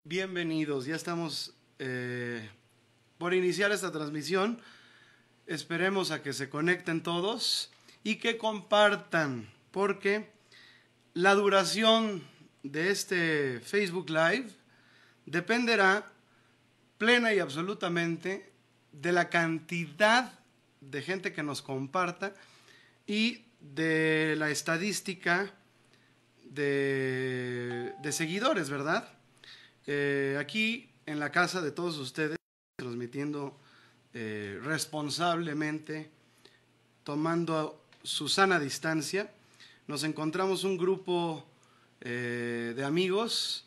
Bienvenidos, ya estamos por iniciar esta transmisión. Esperemos a que se conecten todos y que compartan, porque la duración de este Facebook Live dependerá plena y absolutamente de la cantidad de gente que nos comparta y de la estadística de seguidores, ¿verdad? Aquí en la casa de todos ustedes, transmitiendo responsablemente, tomando su sana distancia, nos encontramos un grupo de amigos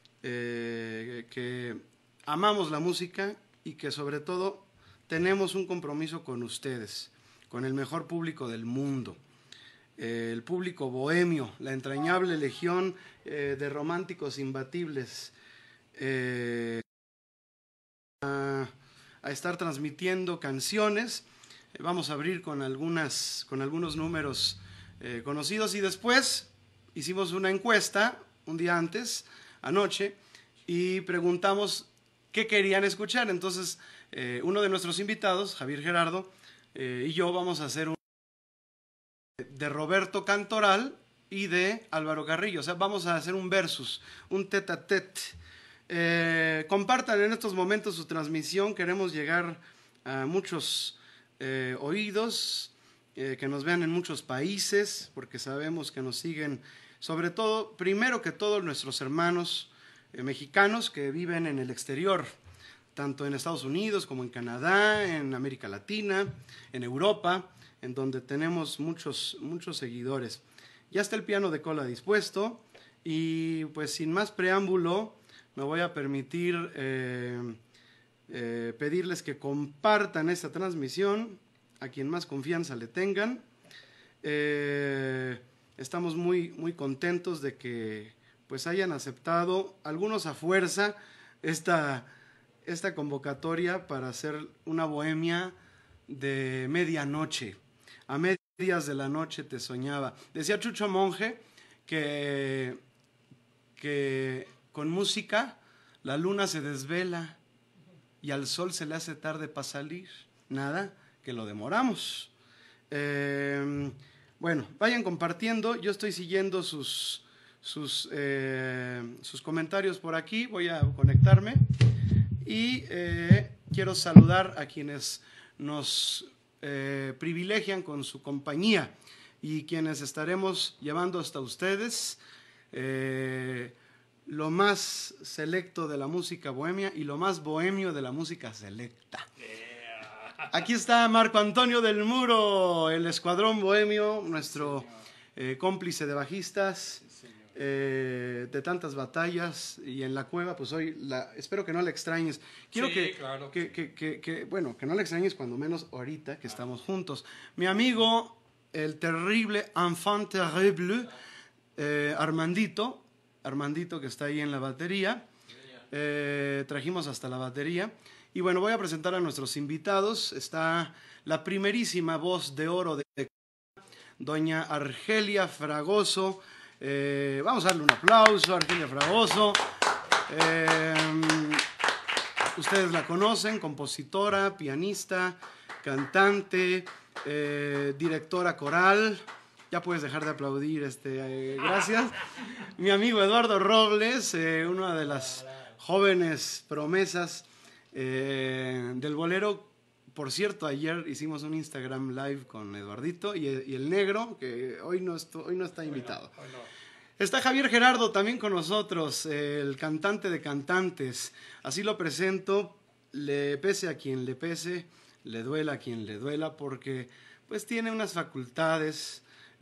que amamos la música y que sobre todo tenemos un compromiso con ustedes, con el mejor público del mundo. El público bohemio, la entrañable legión de románticos imbatibles, a estar transmitiendo canciones. Vamos a abrir con algunos números conocidos, y después hicimos una encuesta un día antes, anoche, y preguntamos qué querían escuchar. Entonces uno de nuestros invitados, Javier Gerardo, y yo vamos a hacer un de Roberto Cantoral y de Álvaro Carrillo. O sea, vamos a hacer un versus, un tete a tete. Compartan en estos momentos su transmisión. Queremos llegar a muchos oídos, que nos vean en muchos países, porque sabemos que nos siguen, sobre todo, primero que todos, nuestros hermanos mexicanos que viven en el exterior, tanto en Estados Unidos como en Canadá, en América Latina, en Europa, en donde tenemos muchos seguidores. Ya está el piano de cola dispuesto, y pues sin más preámbulo me voy a permitir pedirles que compartan esta transmisión a quien más confianza le tengan. Estamos muy contentos de que pues hayan aceptado, algunos a fuerza, esta convocatoria para hacer una bohemia de medianoche. A medias de la noche te soñaba. Decía Chucho Monje que con música la luna se desvela y al sol se le hace tarde para salir. Nada, que lo demoramos. Bueno, vayan compartiendo. Yo estoy siguiendo sus comentarios por aquí. Voy a conectarme y quiero saludar a quienes nos privilegian con su compañía y quienes estaremos llevando hasta ustedes lo más selecto de la música bohemia y lo más bohemio de la música selecta. Aquí está Marco Antonio del Muro, el escuadrón bohemio, nuestro cómplice de bajistas, de tantas batallas, y en la cueva, pues hoy espero que no le extrañes. Quiero claro. bueno, que no le extrañes, cuando menos ahorita que estamos juntos. Mi amigo, el terrible enfant terrible, Armandito, que está ahí en la batería. Trajimos hasta la batería. Y bueno, voy a presentar a nuestros invitados. Está la primerísima voz de oro de doña Argelia Fragoso. Vamos a darle un aplauso a Argelia Fragoso. Ustedes la conocen, compositora, pianista, cantante, directora coral. Ya puedes dejar de aplaudir, gracias. Mi amigo Eduardo Robles, una de las jóvenes promesas del bolero. Por cierto, ayer hicimos un Instagram Live con Eduardito y el negro, que hoy no está invitado. Hoy no. Está Javier Gerardo también con nosotros, el cantante de cantantes. Así lo presento, le pese a quien le pese, le duela a quien le duela, porque pues tiene unas facultades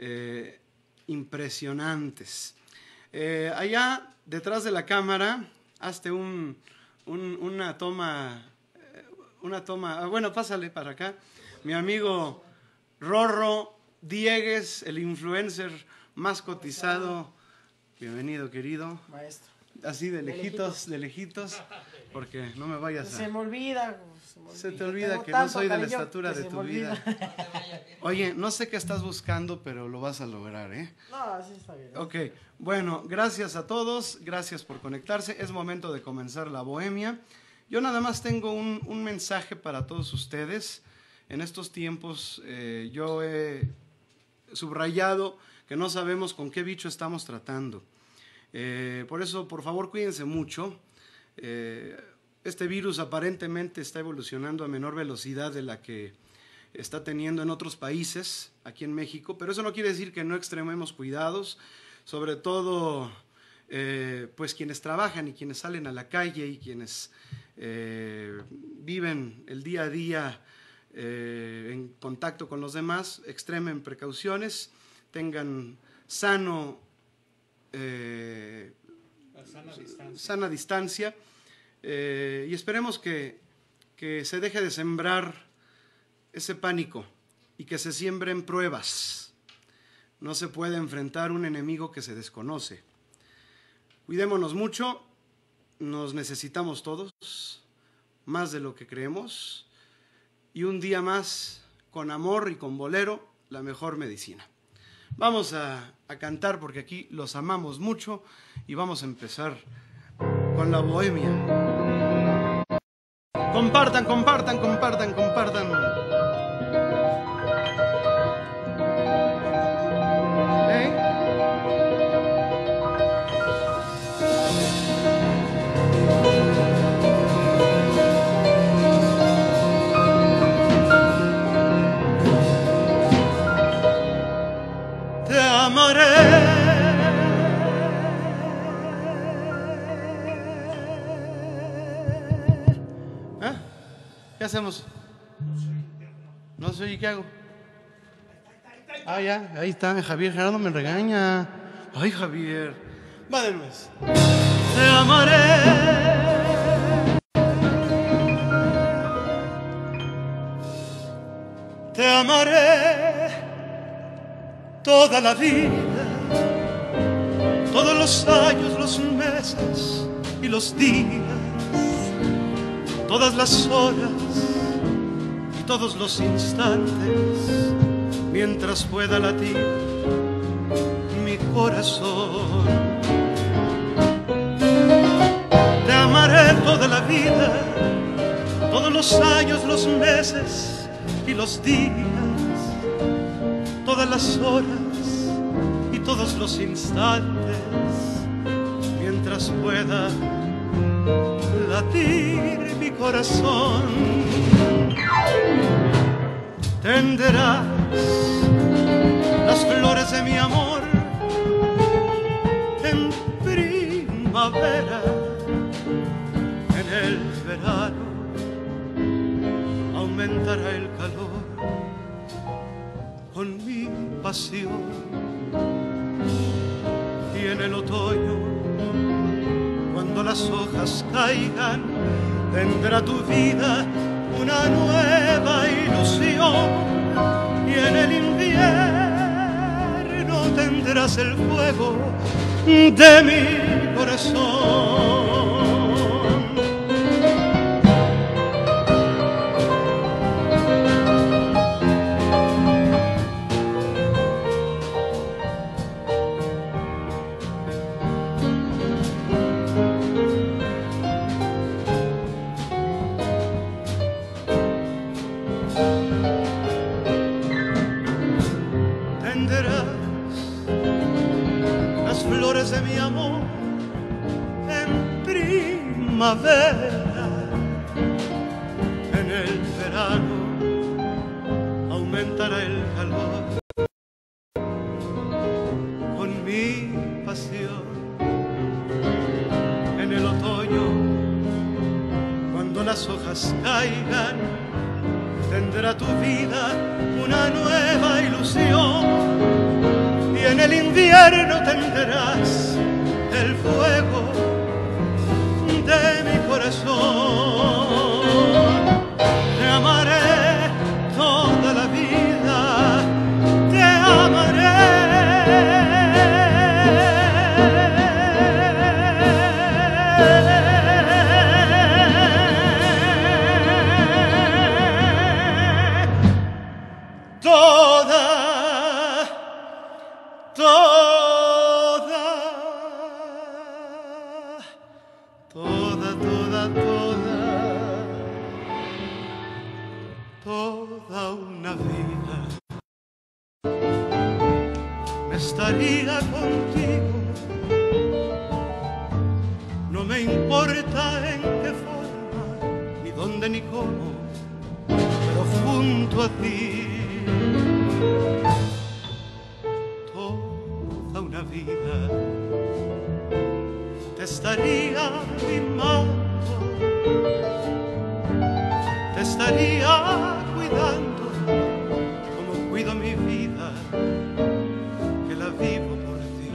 impresionantes. Allá detrás de la cámara, hazte una toma. Bueno, pásale para acá. Mi amigo Rorro Diegues, el influencer más cotizado. Bienvenido, querido. Maestro. así de lejitos, porque no me vayas a... Se me olvida. Se te olvida que no soy de la estatura de tu vida. Oye, no sé qué estás buscando, pero lo vas a lograr, ¿eh? No, sí está bien. Ok, bueno, gracias a todos, gracias por conectarse. Es momento de comenzar la bohemia. Yo nada más tengo un mensaje para todos ustedes. En estos tiempos yo he subrayado que no sabemos con qué bicho estamos tratando. Por eso, por favor, cuídense mucho. Este virus aparentemente está evolucionando a menor velocidad de la que está teniendo en otros países, aquí en México, pero eso no quiere decir que no extrememos cuidados, sobre todo pues quienes trabajan y quienes salen a la calle y quienes viven el día a día en contacto con los demás, extremen precauciones, tengan sana distancia. Y esperemos que se deje de sembrar ese pánico y que se siembren pruebas. No se puede enfrentar un enemigo que se desconoce. Cuidémonos mucho, nos necesitamos todos, más de lo que creemos, y un día más, con amor y con bolero, la mejor medicina. Vamos a cantar porque aquí los amamos mucho y vamos a empezar con la bohemia. Compartan. Te amaré. ¿Qué hacemos? No sé, ¿y qué hago? Ah, ya, ahí está, Javier Gerardo me regaña. Ay, Javier. Va de nuevo. Te amaré. Te amaré toda la vida, todos los años, los meses y los días, todas las horas y todos los instantes, mientras pueda latir mi corazón. Te amaré toda la vida, todos los años, los meses y los días, todas las horas y todos los instantes, mientras pueda latir mi corazón. Tendrás las flores de mi amor en primavera, en el verano aumentará el calor con mi pasión, y en el otoño, cuando las hojas caigan, tendrá tu vida una nueva ilusión, y en el invierno tendrás el fuego de mi corazón. De mi amor en primavera, en el verano aumentará el calor con mi pasión, en el otoño, cuando las hojas caigan, tendrá tu vida una nueva ilusión, y en el invierno tendrás el fuego de mi corazón. Te amaré toda la vida, te amaré. toda una vida. Me estaría contigo, no me importa en qué forma, ni dónde ni cómo, pero junto a ti. Toda una vida te estaría mimando, te estaría cuidando como cuido mi vida, que la vivo por ti.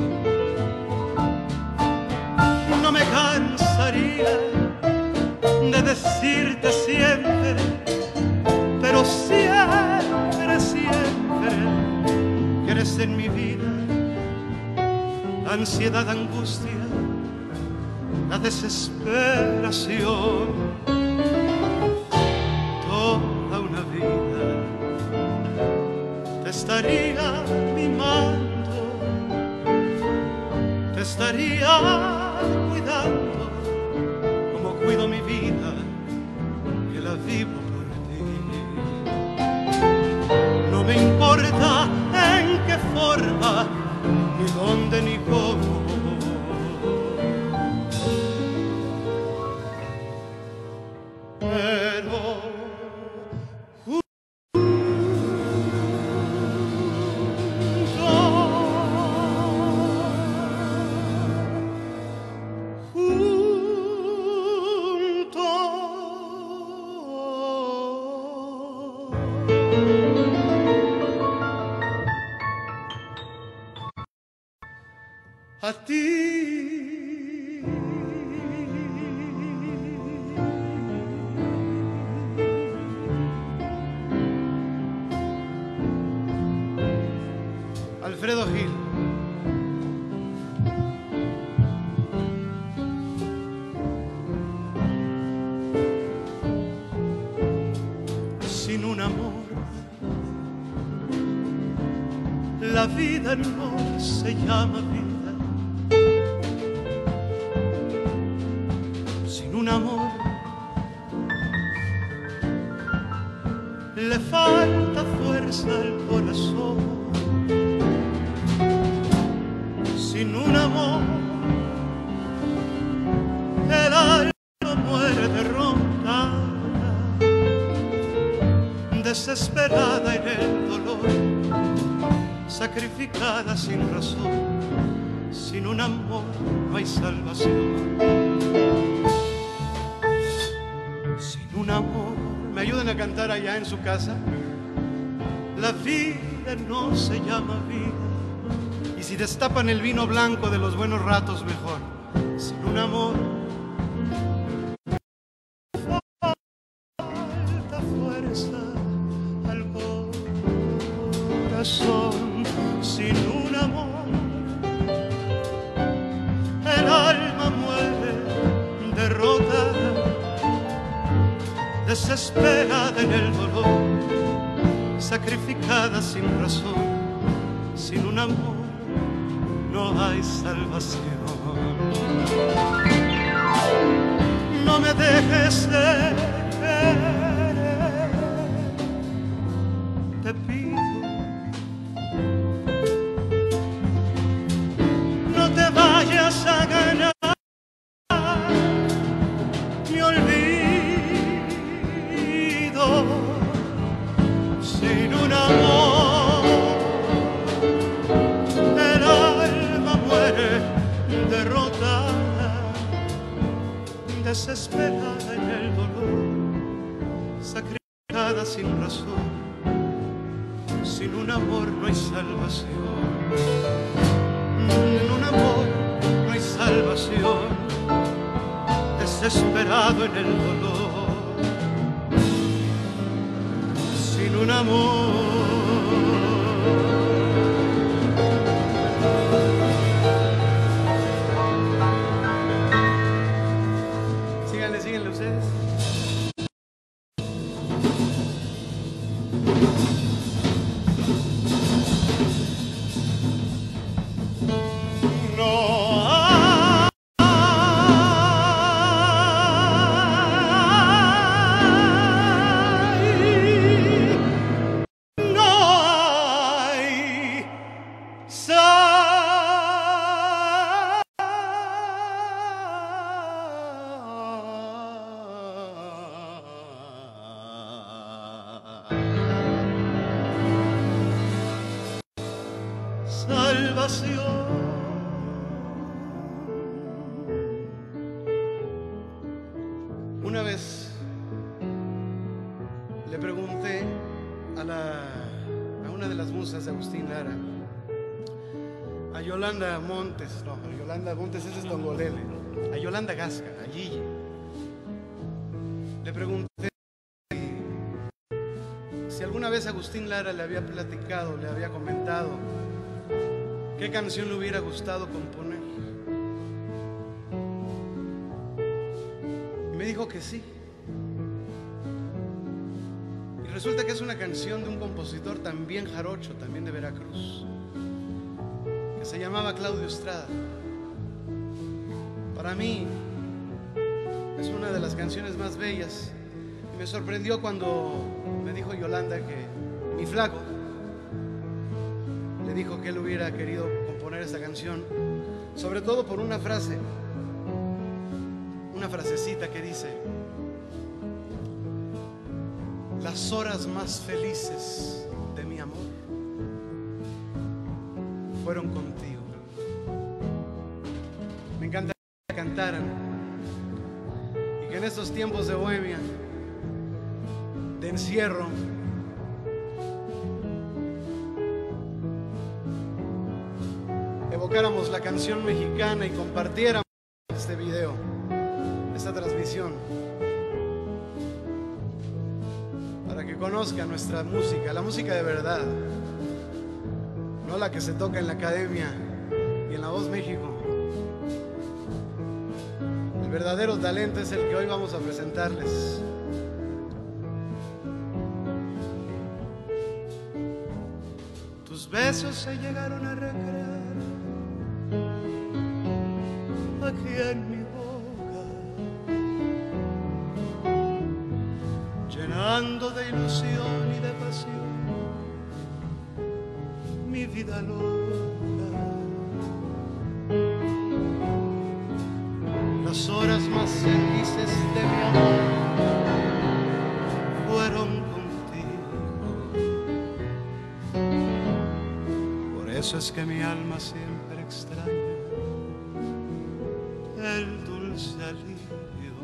No me cansaría de decirte siempre, pero siempre, siempre que eres en mi vida. Ansiedad, angustia, la desesperación, toda una vida te estaría mimando, te estaría cuidando como cuido mi vida, que la vivo por ti. No me importa en qué forma, ni dónde ni cómo, pero a ti. Alfredo Gil. Sin un amor, la vida no se llama vida. Sin un amor, le falta fuerza al corazón. Sin un amor, el alma muere derrotada, desesperada en el dolor, sacrificada sin razón. Sin un amor no hay salvación. Sin un amor, ¿me ayudan a cantar allá en su casa? La vida no se llama vida. Y si destapan el vino blanco de los buenos ratos, mejor. Sin un amor, falta fuerza al corazón. Sin un amor, el alma muere derrotada, desesperada en el dolor, sacrificada sin razón. Sin un amor no hay salvación. No me dejes de querer, te pido. No te vayas a ganar mi olvido. Sin un amor, el alma muere derrotada, desesperada en el dolor, sacrificada sin razón. Sin un amor no hay salvación. En un amor no hay salvación, desesperado en el dolor. Sin un amor, síganle ustedes. No pasión. Una vez le pregunté a una de las musas de Agustín Lara, a Yolanda Montes, no, a Yolanda Montes ese es Tongolele, a Yolanda Gasca, a Gigi, le pregunté si alguna vez Agustín Lara le había platicado, le había comentado qué canción le hubiera gustado componer. Y me dijo que sí. Y resulta que es una canción de un compositor también jarocho, también de Veracruz, que se llamaba Claudio Estrada. Para mí es una de las canciones más bellas. Y me sorprendió cuando me dijo Yolanda que mi flaco le dijo que él hubiera querido componer esta canción, sobre todo por una frase, una frasecita que dice: las horas más felices de mi amor fueron contigo. Me encanta que cantaran y que en estos tiempos de bohemia, de encierro, evocáramos la canción mexicana y compartiéramos este video, esta transmisión, para que conozcan nuestra música, la música de verdad, no la que se toca en la academia y en La Voz México. El verdadero talento es el que hoy vamos a presentarles. Tus besos se llegaron a recrear aquí en mi boca, llenando de ilusión y de pasión mi vida loca. Las horas más felices de mi amor fueron contigo. Por eso es que mi alma siempre extraña el dulce alivio.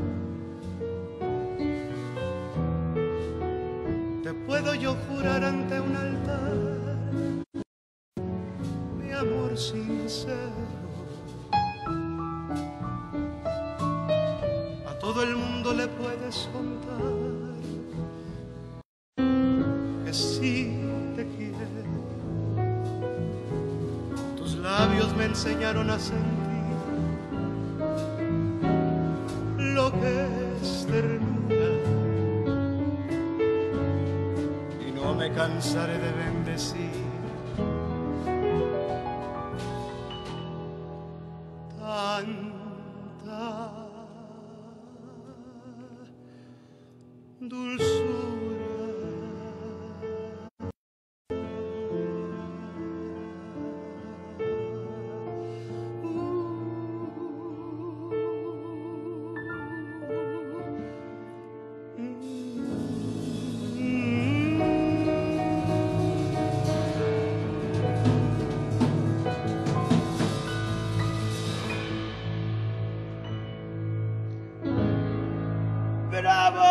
Te puedo yo jurar ante un altar mi amor sincero. A todo el mundo le puedes contar que sí te quiero. Tus labios me enseñaron a sentir lo que es ternura, y no me cansaré de bendecir tanta dulzura. ¡Bravo!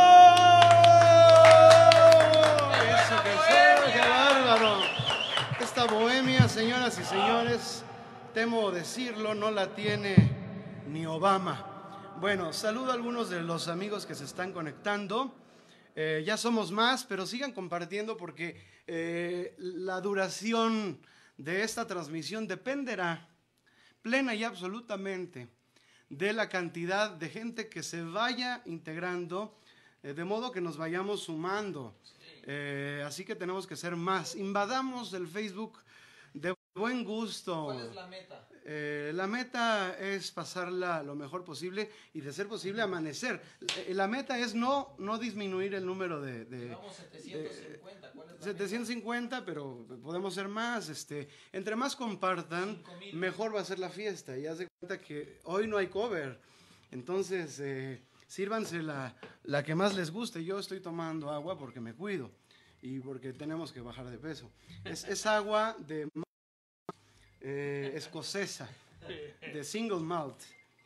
Eso que fue, qué bárbaro. Esta bohemia, señoras y señores, temo decirlo, no la tiene ni Obama. Bueno, saludo a algunos de los amigos que se están conectando. Ya somos más, pero sigan compartiendo porque la duración de esta transmisión dependerá plena y absolutamente de la cantidad de gente que se vaya integrando, de modo que nos vayamos sumando. Así que tenemos que ser más. Invadamos el Facebook de buen gusto. ¿Cuál es la meta? La meta es pasarla lo mejor posible y, de ser posible, amanecer. La meta es no disminuir el número de... Digamos 750. ¿Cuál es la 750, meta? Pero podemos ser más. Entre más compartan, 5,000. mejor va a ser la fiesta. Y haz de cuenta que hoy no hay cover. Entonces, sírvanse la que más les guste. Yo estoy tomando agua porque me cuido y porque tenemos que bajar de peso. Es agua de escocesa de single malt.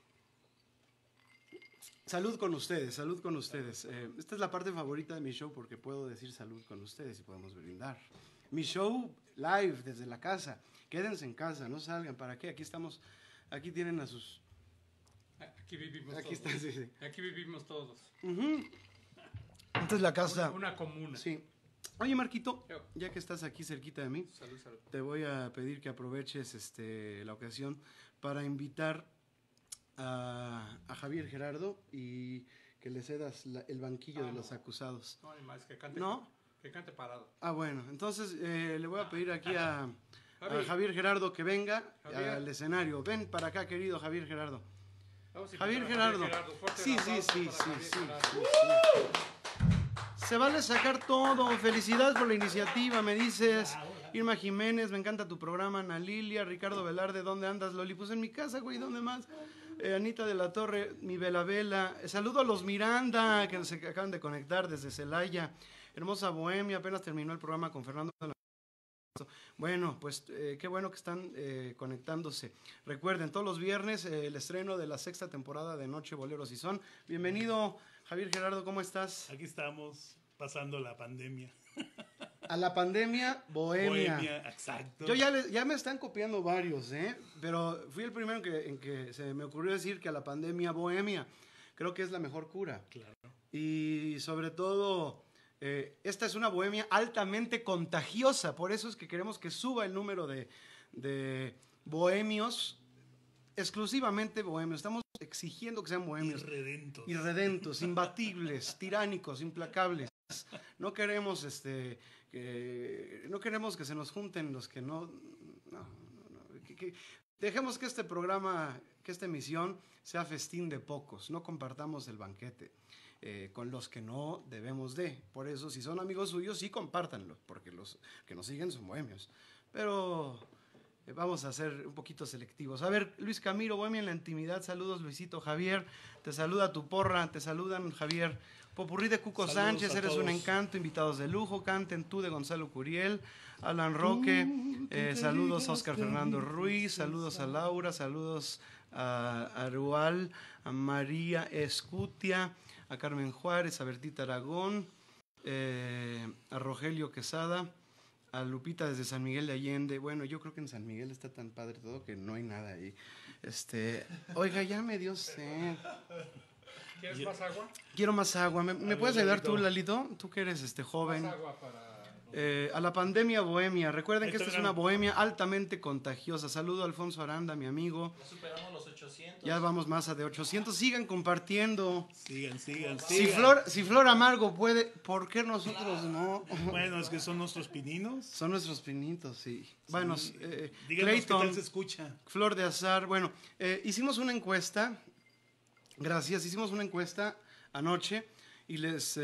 Salud con ustedes, salud con ustedes. Esta es la parte favorita de mi show porque puedo decir salud con ustedes y podemos brindar. Mi show live desde la casa. Quédense en casa, no salgan. ¿Para qué? Aquí estamos, aquí tienen a sus... Aquí vivimos Aquí todos. está, sí. Aquí vivimos todos. Esta es la casa. Una comuna. Sí. Oye, Marquito, ya que estás aquí cerquita de mí, Salud, salud. te voy a pedir que aproveches la ocasión para invitar a Javier Gerardo y que le cedas el banquillo de los acusados. No hay más, que cante, ¿No? que cante parado. Ah, bueno, entonces le voy a pedir aquí a Javi. Javier Gerardo que venga Javier. al escenario. Ven para acá, querido Javier Gerardo. Vamos a Javier invitar a Gerardo. Fuerte Sí, el sí, aplauso sí, para sí, Javier sí, Gerardo. sí. Se vale sacar todo. Felicidades por la iniciativa, me dices. Irma Jiménez, me encanta tu programa. Ana Lilia, Ricardo Velarde, ¿dónde andas, Loli? Pues en mi casa, güey, ¿dónde más? Anita de la Torre, mi Vela Vela. Saludo a los Miranda, que se acaban de conectar desde Celaya. Hermosa Bohemia, apenas terminó el programa con Fernando. Bueno, pues qué bueno que están conectándose. Recuerden, todos los viernes el estreno de la 6ª temporada de Noche Boleros y Son. Bienvenido, Javier Gerardo, ¿cómo estás? Aquí estamos pasando la pandemia. A la pandemia bohemia. Exacto. Yo ya me están copiando varios, pero fui el primero en que se me ocurrió decir que a la pandemia bohemia. Creo que es la mejor cura. Claro. Y sobre todo, esta es una bohemia altamente contagiosa. Por eso es que queremos que suba el número de bohemios, exclusivamente bohemios. Estamos exigiendo que sean bohemios. Irredentos, imbatibles, tiránicos, implacables. No queremos no queremos que se nos junten los que no dejemos que este programa, que esta emisión sea festín de pocos, no compartamos el banquete con los que no debemos de. Por eso, si son amigos suyos, sí compártanlo, porque los que nos siguen son bohemios. Pero vamos a ser un poquito selectivos. A ver, Luis Camilo, Bohemia en la intimidad. Saludos, Luisito. Javier, te saluda tu porra, te saludan, Javier. Popurrí de Cuco Saludos Sánchez, a eres todos. un encanto. Invitados de lujo, canten tú de Gonzalo Curiel. Alan Roque, saludos a Oscar Fernando Ruiz, saludos a Laura, saludos a Arual, a María Escutia, a Carmen Juárez, a Bertita Aragón, a Rogelio Quesada, a Lupita desde San Miguel de Allende. Bueno, yo creo que en San Miguel está tan padre todo que no hay nada ahí. Oiga, ya me dio sed. ¿Quieres más agua? Quiero más agua. ¿Me puedes ayudar tú, Lalito? Tú que eres joven. Más agua para... A la pandemia bohemia. Recuerden que Ahí esta es está, una bohemia altamente contagiosa. Saludo a Alfonso Aranda, mi amigo. Ya superamos los 800. Ya vamos más a de 800. Sigan compartiendo. Sigan. Si Flor Amargo puede, ¿por qué nosotros no? Bueno, es que son nuestros pininos. Son nuestros pinitos, sí. Bueno, Díganos qué Clayton, tal se escucha. Flor de Azar. Bueno, hicimos una encuesta. Gracias, hicimos una encuesta anoche y les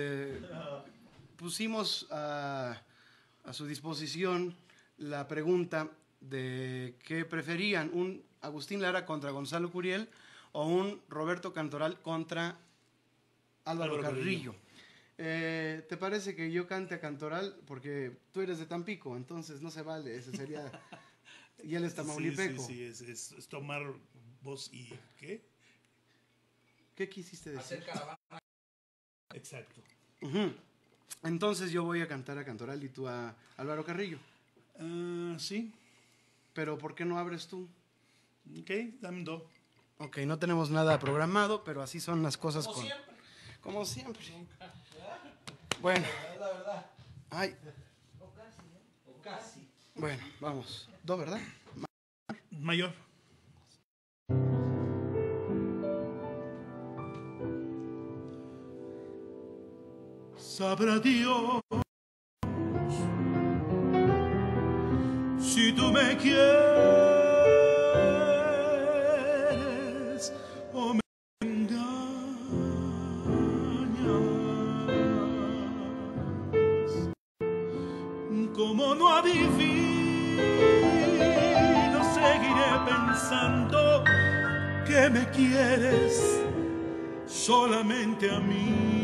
pusimos a su disposición la pregunta de qué preferían, un Agustín Lara contra Gonzalo Curiel o un Roberto Cantoral contra Álvaro Carrillo. ¿Te parece que yo cante a Cantoral? Porque tú eres de Tampico, entonces no se vale, ese sería... Y él es tamaulipeco. Sí, es tomar voz y... ¿Qué? ¿Qué quisiste decir? Hacer caravana. Exacto. Ujú. Entonces yo voy a cantar a Cantoral y tú a Álvaro Carrillo. Sí. Pero ¿por qué no abres tú? Ok, dame dos. Ok, no tenemos nada programado, pero así son las cosas Como siempre. Como siempre. Bueno. Es la verdad. Ay, O casi. bueno, vamos. Do, ¿verdad? Mayor. Sabrá Dios si tú me quieres o me engañas. Como no adivino, seguiré pensando que me quieres solamente a mí.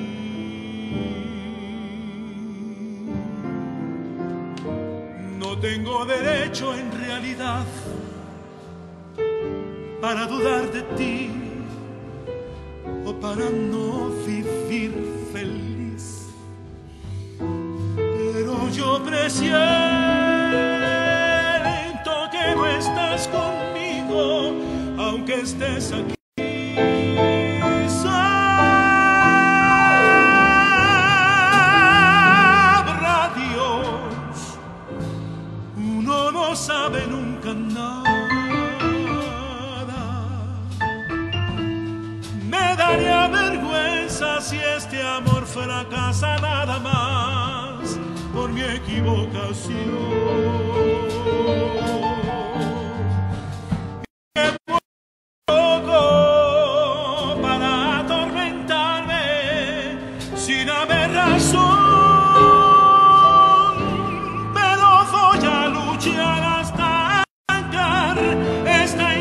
No tengo derecho en realidad para dudar de ti o para no vivir feliz. Pero yo presiento que no estás conmigo, aunque estés aquí. Sabrá Dios, uno no sabe nunca nada. Me daría vergüenza si este amor fracasa nada más por mi equivocación. Para atormentarme sin haber razón, pero voy a luchar hasta arrancar esta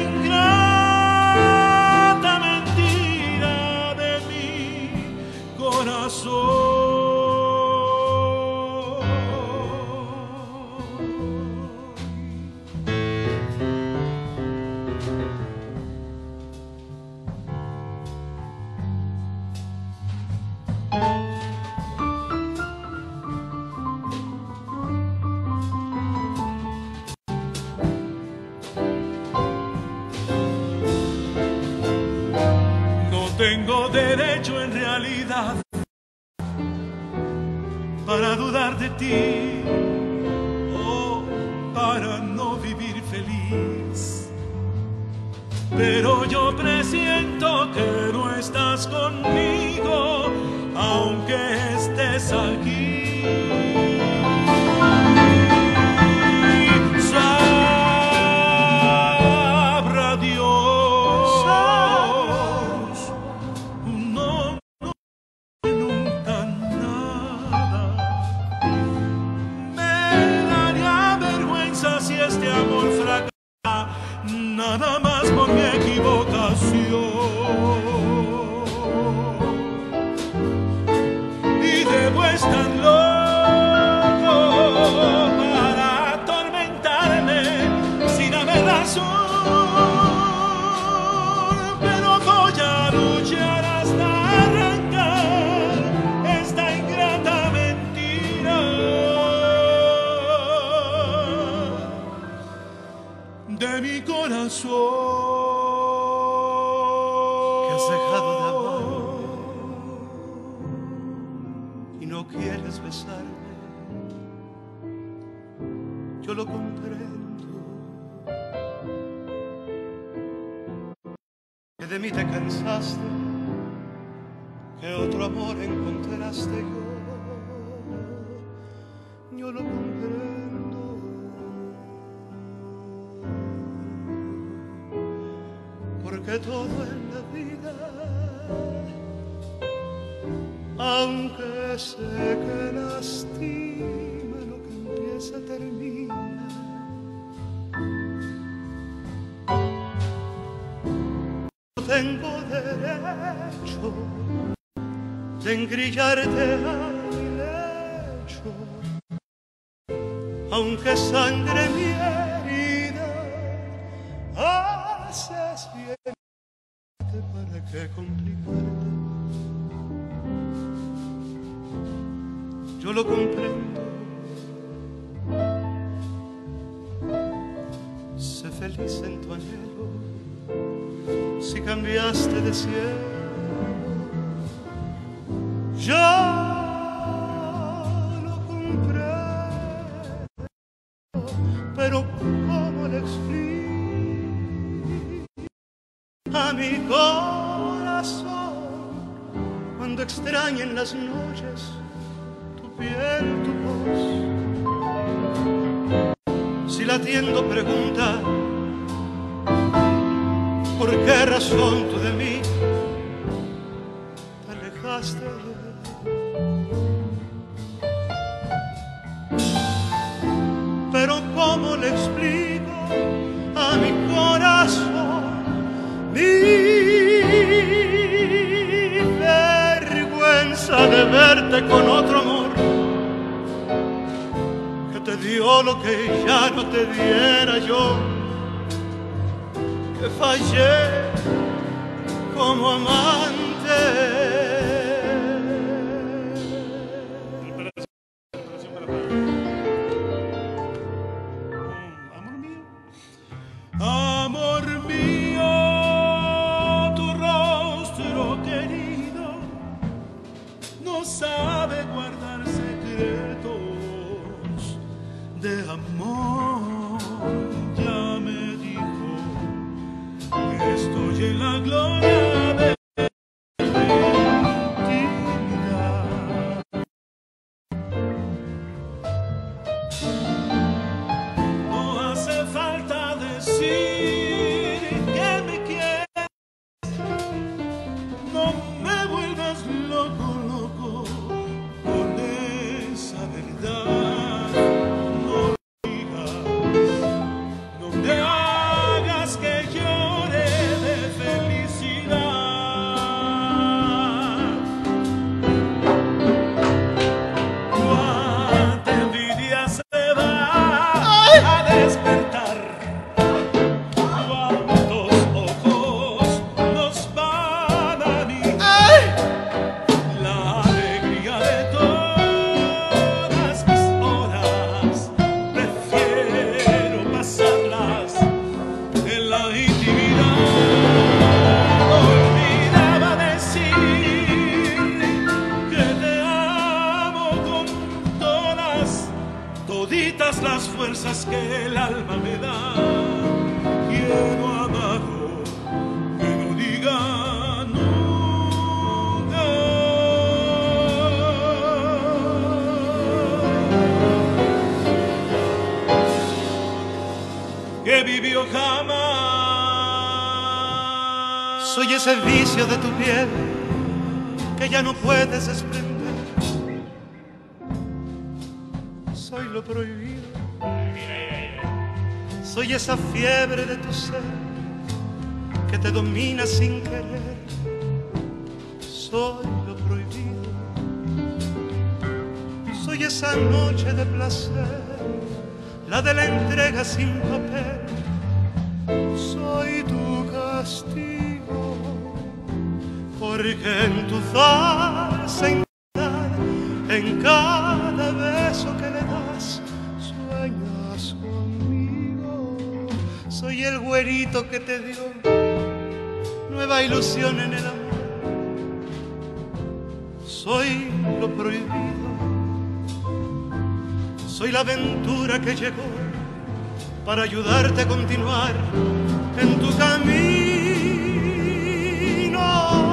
ingrata mentira de mi corazón. Tengo derecho en realidad para dudar de ti o para no vivir feliz. Pero yo presiento que no estás conmigo, aunque estés aquí. Sabrá Dios. Si este amor fracasa, nada más por mi equivocación. Y debo estar loco para atormentarme sin haber razón, pero voy a luchar hasta arrancar esta ingrata mentira de mi corazón. Que has dejado de amarme y no quieres besarme. Yo lo comprendo. Que de mí te cansaste, que otro amor encontraste yo lo comprendo. Porque todo en la vida, aunque sé que lastima, lo que empieza termina. No tengo derecho de engrillarte a mi lecho, aunque sangre mi herida. Haces bien, ¿para qué complicarte? Yo lo comprendo. Sé feliz en tu anhelo, si cambiaste de cielo. Yo lo comprendo, pero ¿cómo le explico a mi corazón cuando extraña en las noches tu piel, tu voz? Si latiendo pregunta por qué razón tú de mí te alejaste. Pero ¿cómo le explico a mi corazón mi vergüenza de verte con otro amor, que te dio lo que ya no te diera yo, que te fallé como amante. Amor mío, tu rostro querido no sabe guardar secretos de amor. Ya me dijo que estoy en la gloria de las fuerzas que el alma me da. Quiero amarlo, que no diga nunca que vivió jamás. Soy ese vicio de tu piel que ya no puedes desprender. Soy lo prohibido. Soy esa fiebre de tu ser que te domina sin querer. Soy lo prohibido. Soy esa noche de placer, la de la entrega sin papel. Soy tu castigo, porque en tu farsa en cada beso que le das, sueñas conmigo. Soy el güerito que te dio nueva ilusión en el amor. Soy lo prohibido. Soy la aventura que llegó para ayudarte a continuar en tu camino.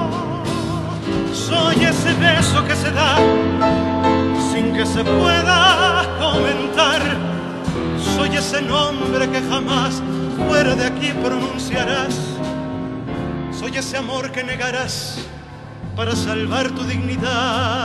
Soy ese beso que se da sin que se pueda comentar. Soy ese nombre que jamás fuera de aquí pronunciarás. Soy ese amor que negarás para salvar tu dignidad.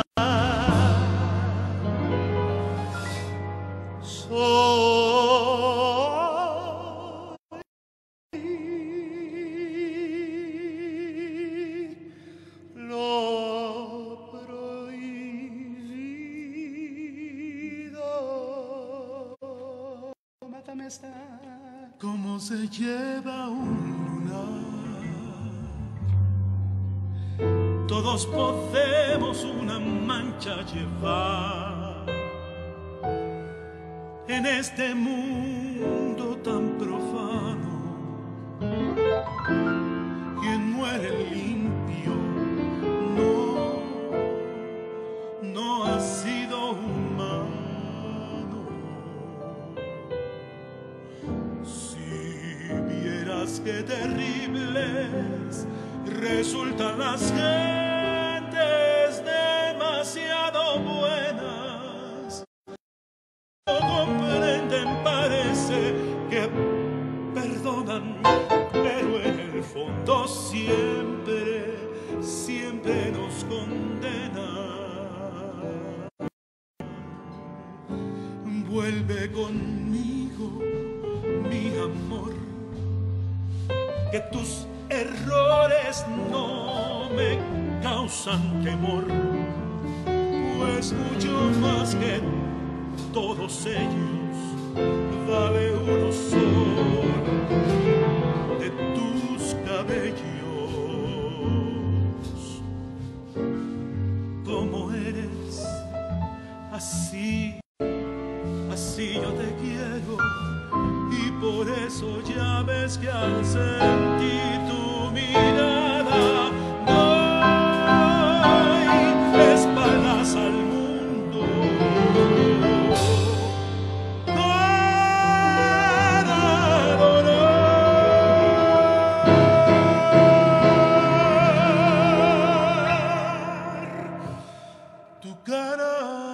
Cómo se lleva un lunar, todos podemos una mancha llevar en este mundo tan profano. Quien muere limpio no ha sido humano. Qué terribles resultan las gentes demasiado buenas. No comprenden, parece que perdonan, pero en el fondo siempre nos condenan. Vuelve conmigo, mi amor, que tus errores no me causan temor, pues mucho más que todos ellos vale uno solo. de tus cabellos. Como eres, así yo te quiero, y por eso ya ves que al sentir tu mirada doy espaldas al mundo para adorar tu cara.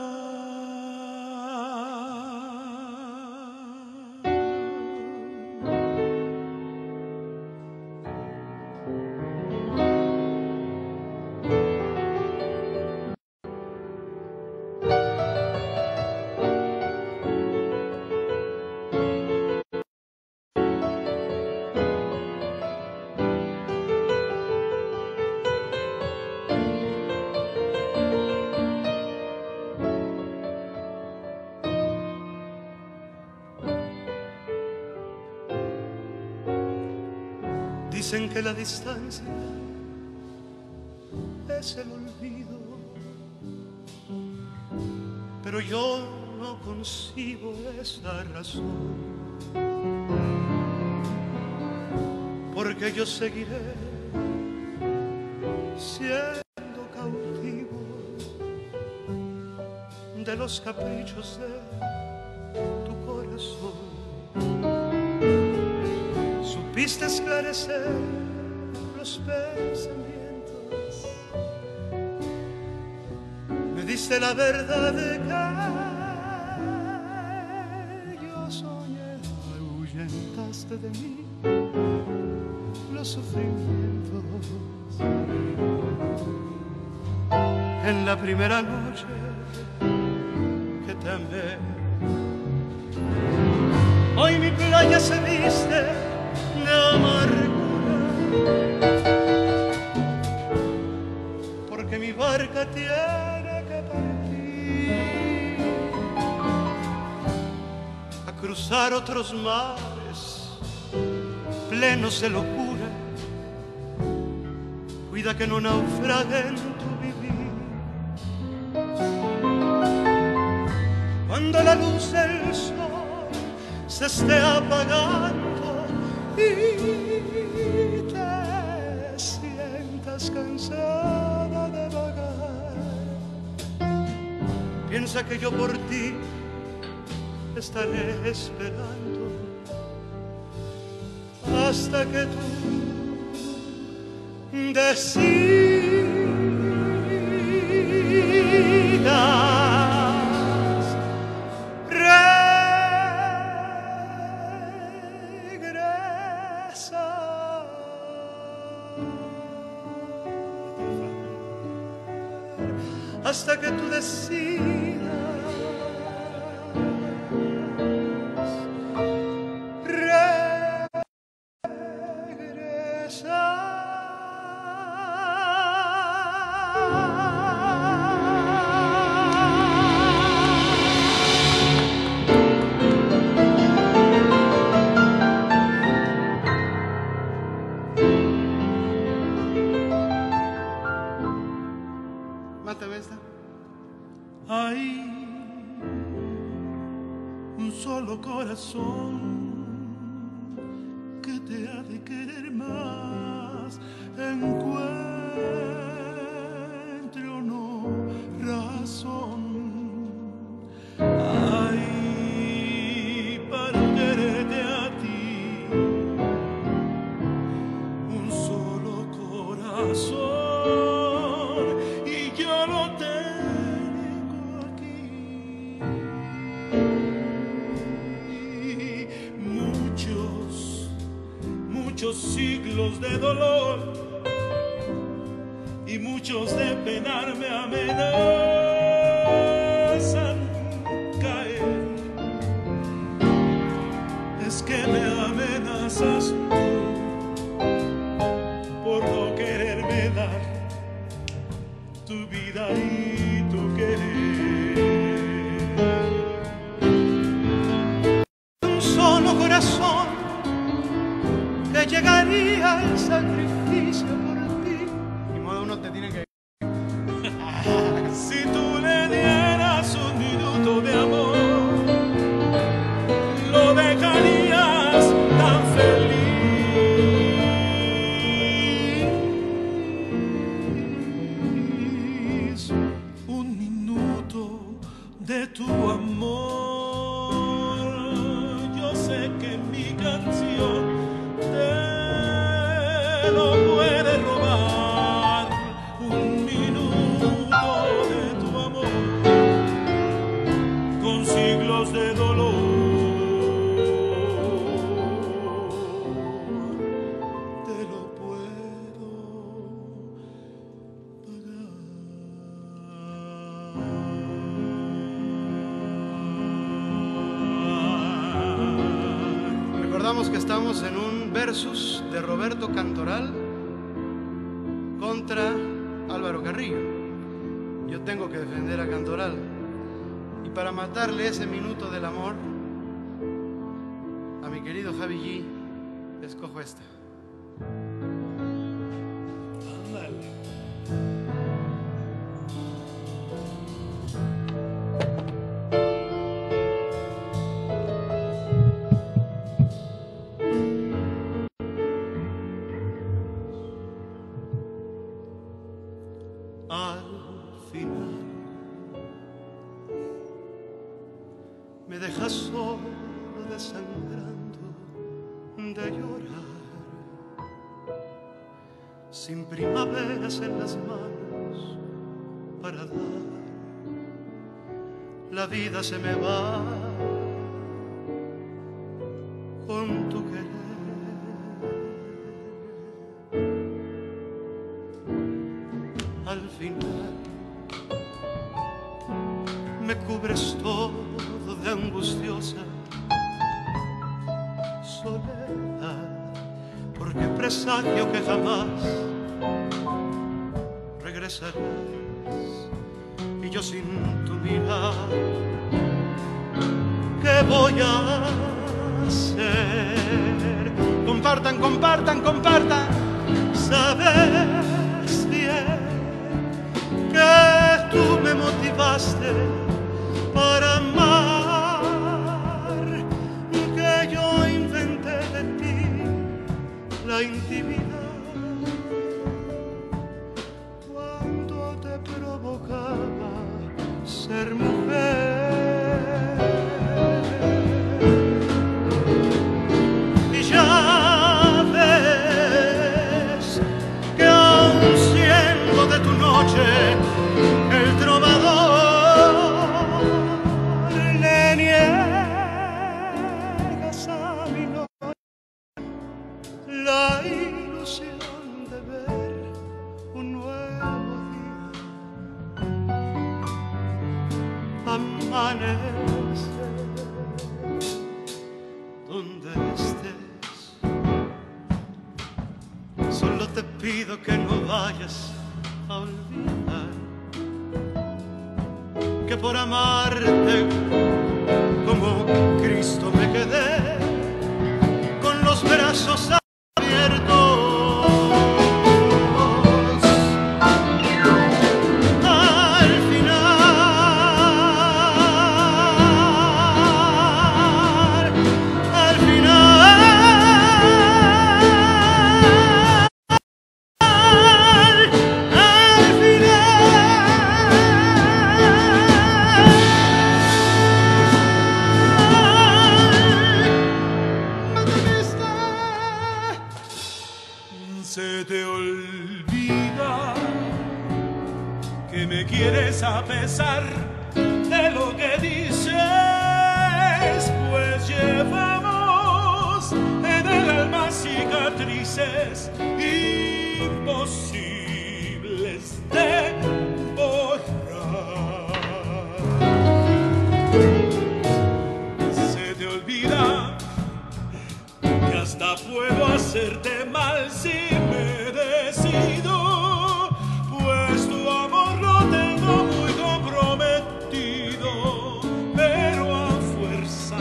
Dicen que la distancia es el olvido, pero yo no concibo esa razón, porque yo seguiré siendo cautivo de los caprichos de tu corazón. Supiste esclarecer los pensamientos, me diste la verdad de que yo soñé, ahuyentaste de mí los sufrimientos. En la primera noche que te amé, hoy mi playa se viste de amargura, porque mi barca tiene que partir a cruzar otros mares plenos de locura. Cuida que no naufrague en tu vivir. Cuando la luz del sol se esté apagando y te sientas cansada de vagar, piensa que yo por ti estaré esperando hasta que tú decidas regresar, hasta que tú decidas Mátame esta. Hay un solo corazón que te ha de querer más, encuentre o no razón. Hay para quererte a ti un solo corazón. Muchos siglos de dolor y muchos de penar me amenazan caer. Es que me amenazas tú por no quererme dar tu vida y tu querer. Un solo corazón que llega de tu amor. Yo sé que mi canción te lo puede robar, un minuto de tu amor con siglos de dolor. Te lo puedo pagar. Recordamos que estamos en un versus de Roberto Cantoral contra Álvaro Carrillo. Yo tengo que defender a Cantoral, y para matarle ese minuto del amor a mi querido Javi G, escojo esta. Ándale. Al final me dejas solo desangrando de llorar, sin primaveras en las manos para dar. La vida se me va con tu querer. Al final me cubres todo de angustiosa soledad, porque presagio que jamás regresarás, y yo sin tu mirar, ¿qué voy a hacer? Compartan, compartan, compartan. Sabes bien que tú me motivaste para amar, que yo inventé de ti la intimidad cuando te provocaba ser mujer. Y ya ves que aun siendo de tu noche el trovador, le niegas a mi noche la ilusión de ver un nuevo día amanecer. Donde estés, solo te pido que no vayas a olvidar que por amarte como Cristo me quedé con los brazos abiertos. Al final, al final, al Se te olvida que me quieres a pesar de lo que dices, pues llevamos en el alma cicatrices imposibles de borrar. Se te olvida que hasta puedo hacerte mal si me decido, pues tu amor lo tengo muy comprometido, pero a fuerza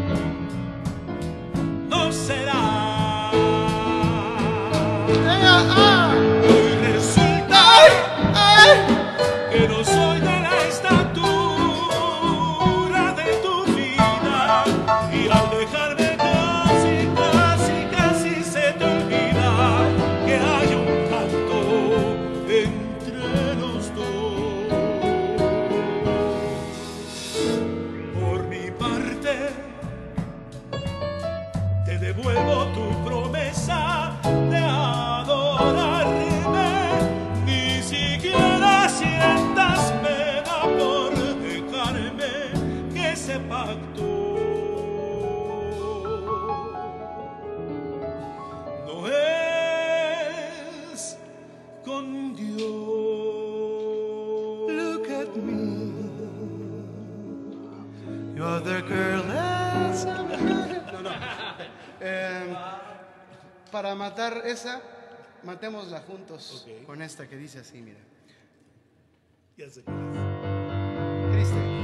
no será. Hoy resulta other girl else. No, no. Para matar esa, matémosla juntos con esta que dice así, mira. Ya sé. Triste.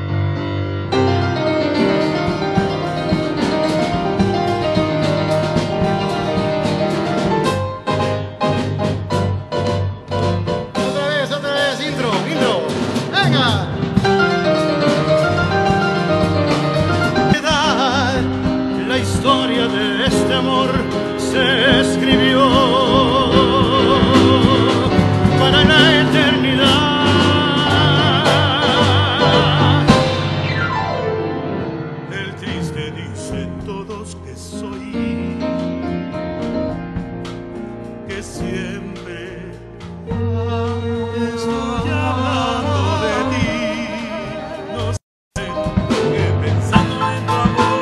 Otra vez, intro, venga. La historia de este amor se escribió para la eternidad. El triste dice todos que soy, que siempre estoy hablando de ti. No sé por qué pensando en tu amor.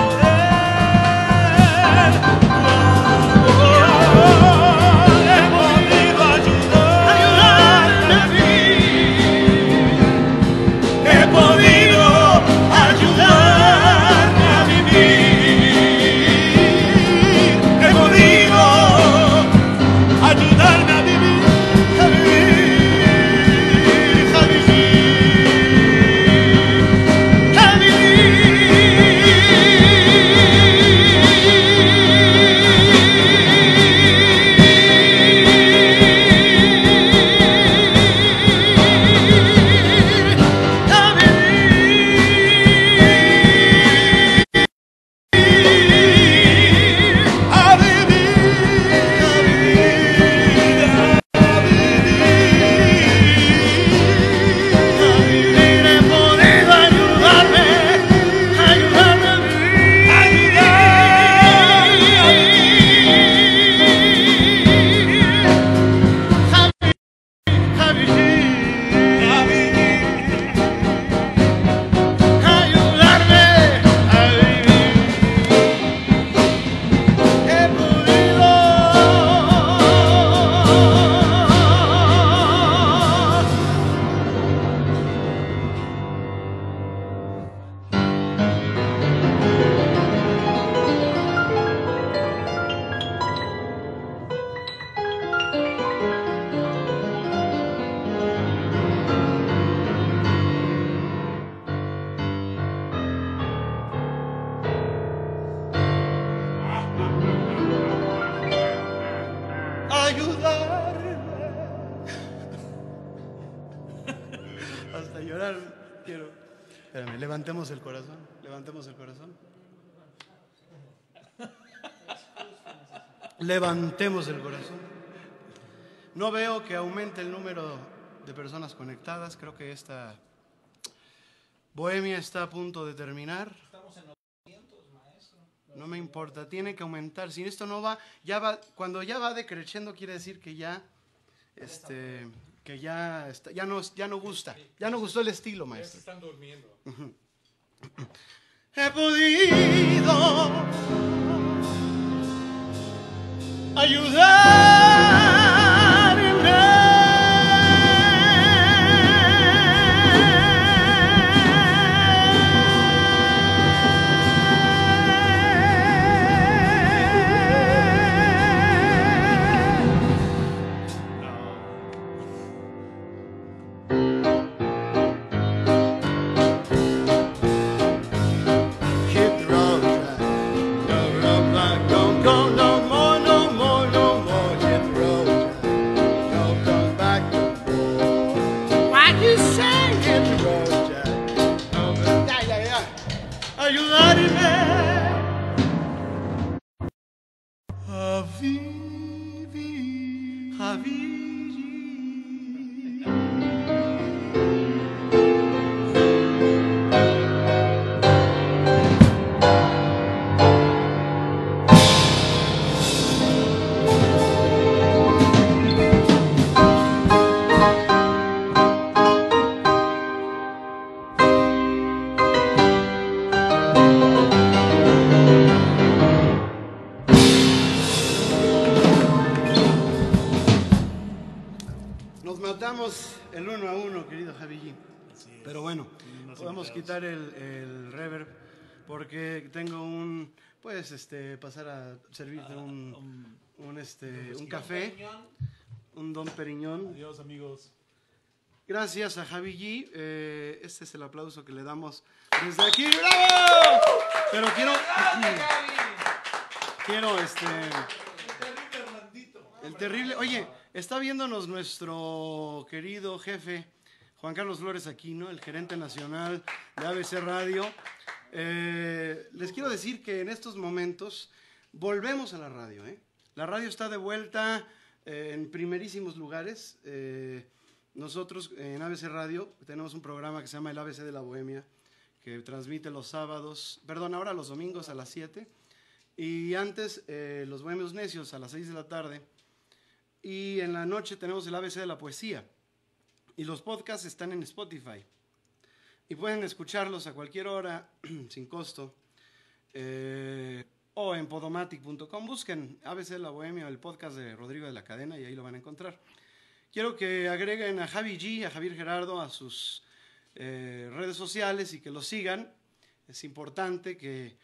Hasta llorar quiero. Espérame, levantemos el corazón. Levantemos el corazón. Levantemos el corazón. No veo que aumente el número de personas conectadas. Creo que esta bohemia está a punto de terminar. Estamos en 900, maestro. No me importa, tiene que aumentar. Si esto no va, ya va. Cuando ya va decreciendo quiere decir que ya, que ya está, ya no gusta. Ya no gustó el estilo, Ya se maestro. están durmiendo. He podido Hit the road, Jack. No road back, don't go no more, no more, no more. Hit the road, Jack. Don't come back no more. Why'd you say hit the road, Jack? Ya. ayudarme a vivir, a vivir. Nos matamos el 1-1, querido Javi G. Así es. Pero bueno, Unos podemos invitados. quitar el reverb porque tengo pasar a servirte un café, Peñón, un Don Periñón. Adiós, amigos. Gracias a Javi G. Este es el aplauso que le damos desde aquí. ¡Bravo! Pero quiero el terrible. Oye, está viéndonos nuestro querido jefe Juan Carlos Flores Aquino, el gerente nacional de ABC Radio. Les quiero decir que en estos momentos volvemos a la radio. La radio está de vuelta en primerísimos lugares. Nosotros en ABC Radio tenemos un programa que se llama El ABC de la Bohemia, que transmite ahora los domingos a las 7, y antes los Bohemios Necios a las 6 de la tarde, y en la noche tenemos el ABC de la Poesía, y los podcasts están en Spotify, y pueden escucharlos a cualquier hora, sin costo, o en podomatic.com, busquen ABC de la Bohemia, el podcast de Rodrigo de la Cadena, y ahí lo van a encontrar. Quiero que agreguen a Javi G, a Javier Gerardo, a sus redes sociales y que los sigan. Es importante que,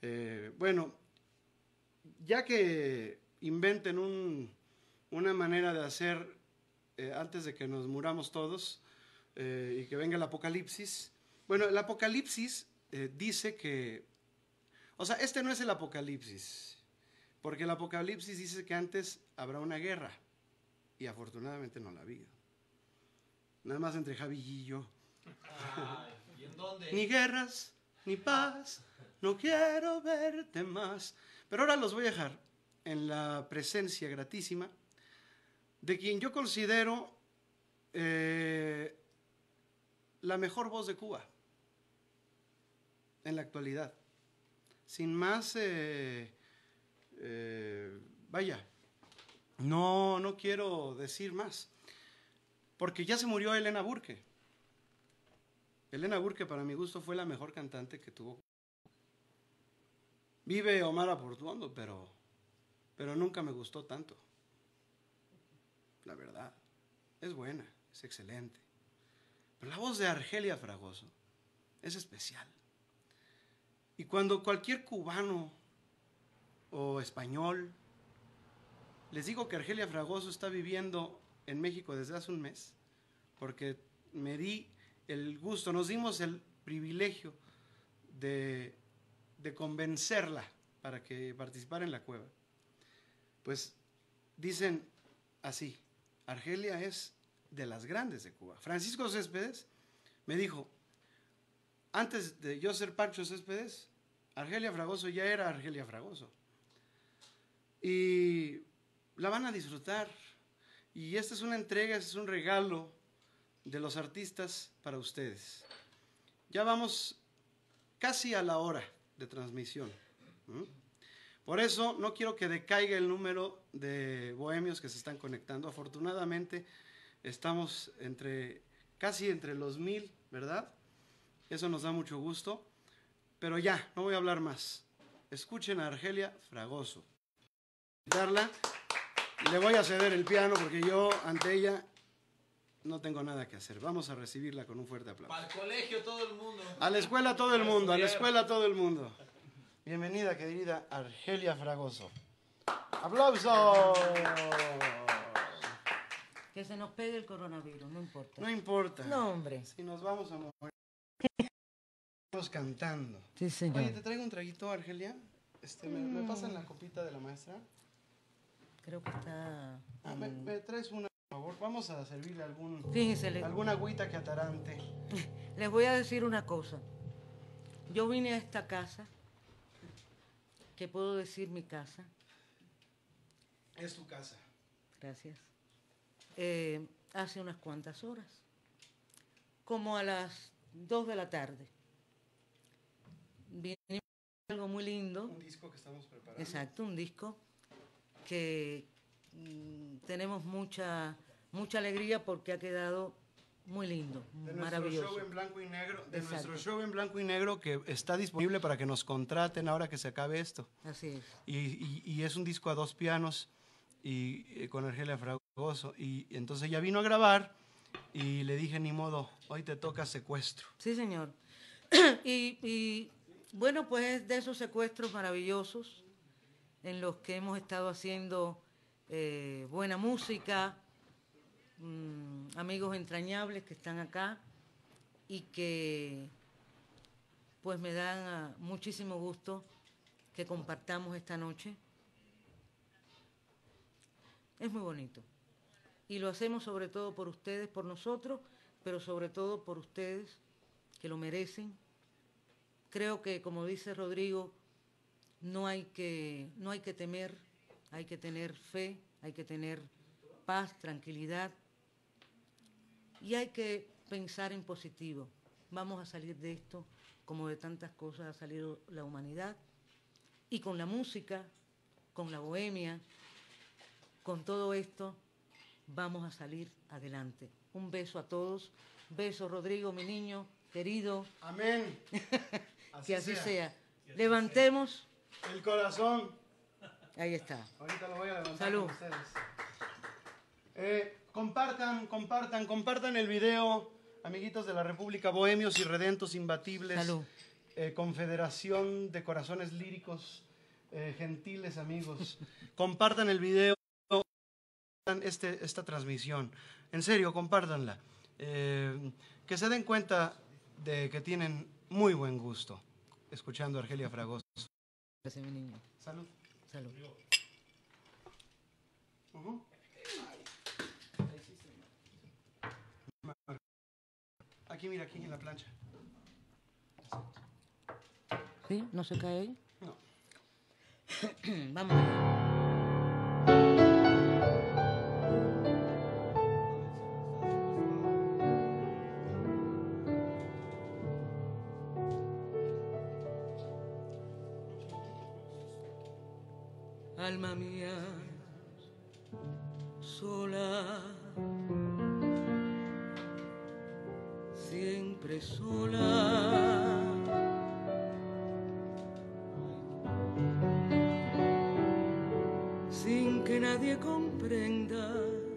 ya que inventen una manera de hacer antes de que nos muramos todos y que venga el apocalipsis. Bueno, el apocalipsis dice que, este no es el apocalipsis, porque el apocalipsis dice que antes habrá una guerra. Y afortunadamente no la ha habido. Nada más entre Javi y yo. Ay, ¿y en dónde? Ni guerras, ni paz, no quiero verte más. Pero ahora los voy a dejar en la presencia gratísima de quien yo considero la mejor voz de Cuba en la actualidad. Sin más, no quiero decir más, porque ya se murió Elena Burke. Elena Burke, para mi gusto, fue la mejor cantante que tuvo. Vive Omar Aportuondo, pero nunca me gustó tanto. La verdad, es buena, es excelente. Pero la voz de Argelia Fragoso es especial. Y cuando cualquier cubano o español, les digo que Argelia Fragoso está viviendo en México desde hace un mes, porque me di el gusto, nos dimos el privilegio de convencerla para que participara en la cueva. Pues dicen así, Argelia es de las grandes de Cuba. Francisco Céspedes me dijo, antes de yo ser Pancho Céspedes, Argelia Fragoso ya era Argelia Fragoso. Y la van a disfrutar. Y esta es una entrega, este es un regalo de los artistas para ustedes. Ya vamos casi a la hora de transmisión. Por eso no quiero que decaiga el número de bohemios que se están conectando. Afortunadamente estamos casi entre los 1000, ¿verdad? Eso nos da mucho gusto. Pero ya, no voy a hablar más. Escuchen a Argelia Fragoso. Le voy a ceder el piano porque yo ante ella no tengo nada que hacer. Vamos a recibirla con un fuerte aplauso. Para el colegio todo el mundo. A la escuela todo el mundo, a la escuela todo el mundo. Bienvenida, querida Argelia Fragoso. ¡Aplauso! Que se nos pegue el coronavirus, no importa. No importa. No, hombre. Si nos vamos a morir. Estamos cantando. Sí, señor. Oye, ¿te traigo un traguito, Argelia? ¿Me pasan la copita de la maestra? Creo que está... ¿Me traes una, por favor? Vamos a servirle Fíjese, alguna agüita que atarante. les voy a decir una cosa. Yo vine a esta casa, que puedo decir mi casa. Es tu casa. Gracias. Hace unas cuantas horas. Como a las 2 de la tarde. Vine algo muy lindo. Un disco que estamos preparando. Exacto, un disco que tenemos mucha alegría porque ha quedado muy lindo, maravilloso. Nuestro show en blanco y negro, Exacto. nuestro show en blanco y negro que está disponible para que nos contraten ahora que se acabe esto. Así es. Y es un disco a 2 pianos y con Argelia Fragoso. Y entonces ella vino a grabar y le dije, ni modo, hoy te toca secuestro. Sí, señor. Y bueno, pues es de esos secuestros maravillosos en los que hemos estado haciendo buena música, amigos entrañables que están acá y que pues me dan muchísimo gusto que compartamos esta noche. Es muy bonito. Y lo hacemos sobre todo por ustedes, por nosotros, pero sobre todo por ustedes, que lo merecen. Creo que, como dice Rodrigo, no hay que temer, hay que tener fe, hay que tener paz, tranquilidad y hay que pensar en positivo. Vamos a salir de esto, como de tantas cosas ha salido la humanidad, y con la música, con la bohemia, con todo esto, vamos a salir adelante. Un beso a todos. Beso, Rodrigo, mi niño querido. Amén. Que así sea. Levantemos el corazón. Ahí está. Ahorita lo voy a levantar. Salud. Con ustedes. Compartan el video, amiguitos de la República, bohemios y redentos imbatibles. Salud. Confederación de Corazones Líricos, gentiles amigos. Compartan el video, esta transmisión. En serio, compártanla. Que se den cuenta de que tienen muy buen gusto escuchando a Argelia Fragoso. Gracias, mi niño. Salud. Salud. Aquí, mira, aquí en la plancha. ¿Sí? ¿No se cae ahí? No. Vamos allá. Alma mía, sola, siempre sola, sin que nadie comprenda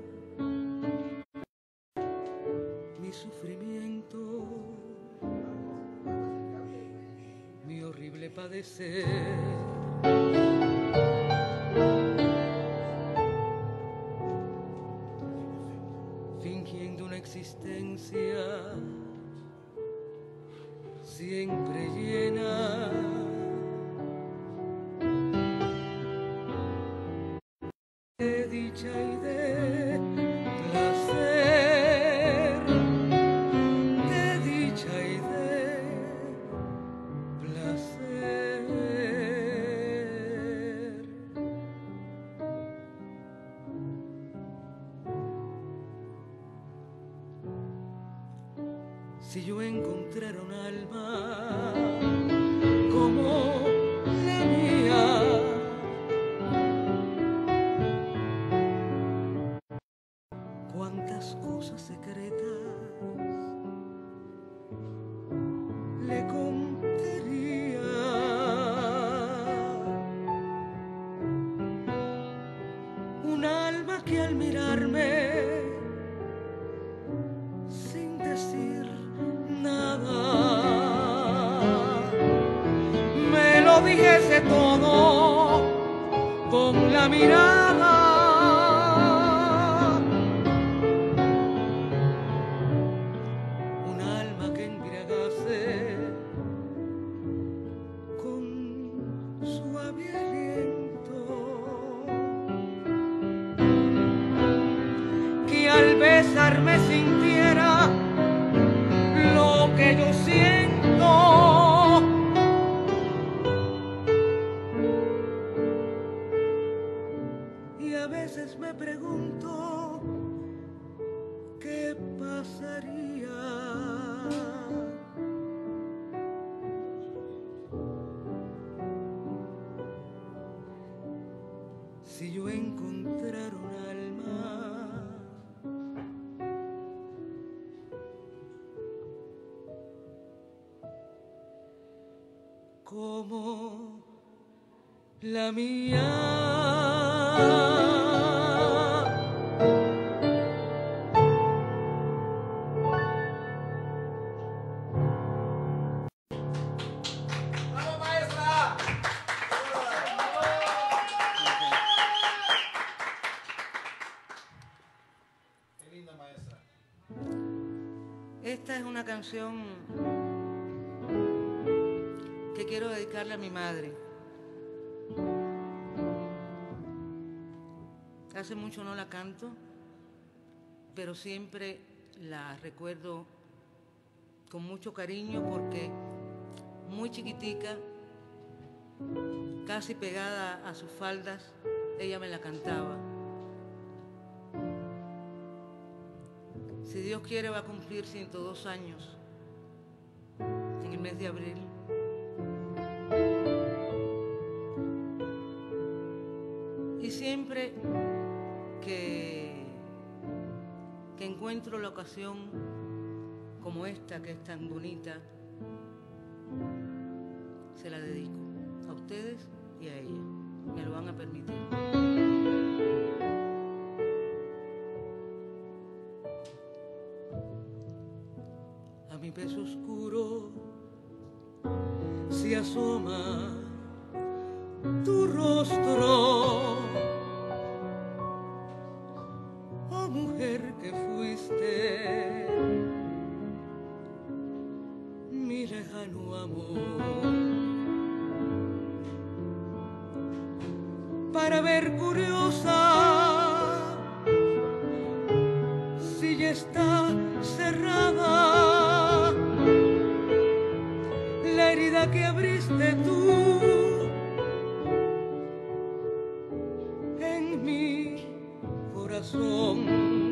mi sufrimiento, mi horrible padecer. Fingiendo una existencia siempre llena de dicha y de placer, de dicha y de placer. Si yo encontrara un alma como la mía, cuántas cosas secretas le contaría. Un alma que al mirarme sin decir nada me lo dijese todo con la mirada. Un alma que embriagase con suave aliento, que al besarme sintiera lo que yo siento. Y a veces me pregunto qué pasaría si yo encontrara un alma como la mía. Esta es una canción que quiero dedicarle a mi madre. Hace mucho no la canto, pero siempre la recuerdo con mucho cariño porque muy chiquitica, casi pegada a sus faldas, ella me la cantaba. Si Dios quiere va a cumplir 102 años en el mes de abril. Y siempre que encuentro la ocasión como esta, que es tan bonita, se la dedico a ustedes y a ella. Me lo van a permitir. A mi beso oscuro se asoma tu rostro, oh mujer que fuiste mi lejano amor, para ver curiosa si ya está cerrada la herida que abriste tú en mi corazón.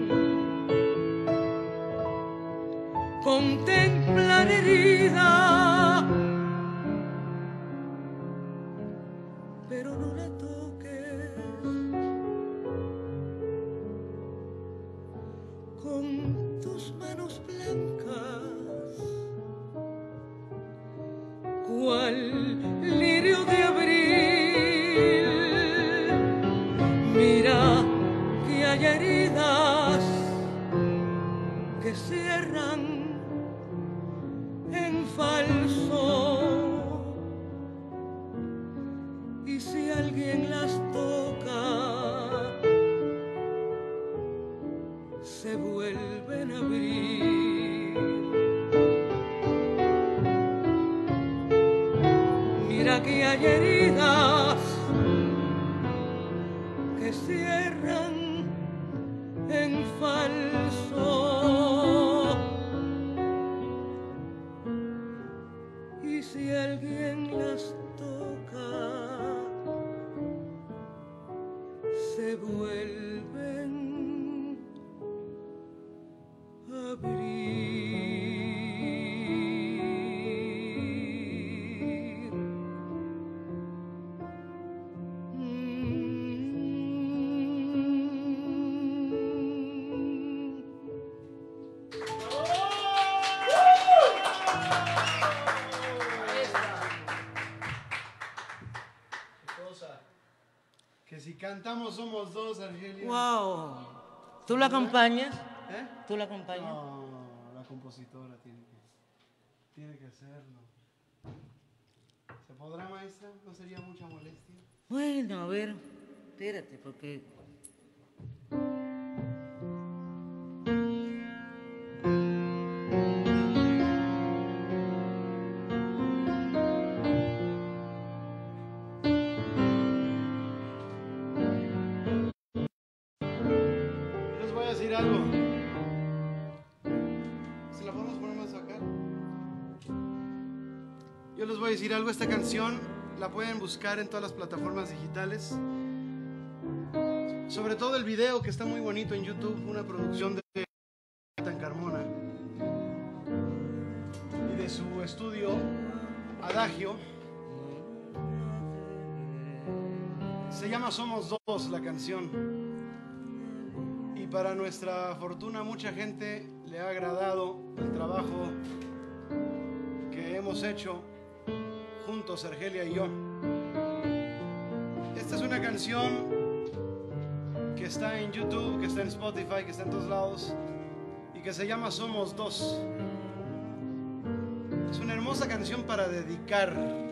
Contempla la herida, pero no la toques. Con tus manos blancas, cual lirio de abril, mira que hay heridas que cierran en falso, y si alguien las toca se vuelven a abrir. Mira que hay heridas que cierran en falso, y si alguien las toca se vuelven a abrir. Que si cantamos somos dos, Argelia. ¡Wow! ¿Tú la acompañas? ¿Eh? ¿Tú la acompañas? No, la compositora tiene que hacerlo. ¿Se podrá, maestra? ¿No sería mucha molestia? Bueno, a ver, espérate, porque... Les voy a decir algo. ¿Se la podemos poner más acá? Yo les voy a decir algo. Esta canción la pueden buscar en todas las plataformas digitales. Sobre todo el video, que está muy bonito en YouTube. Una producción de Tan Carmona y de su estudio Adagio. Se llama Somos Dos la canción. Y para nuestra fortuna mucha gente le ha agradado el trabajo que hemos hecho juntos, Argelia y yo. Esta es una canción que está en YouTube, que está en Spotify, que está en todos lados y que se llama Somos Dos. Es una hermosa canción para dedicar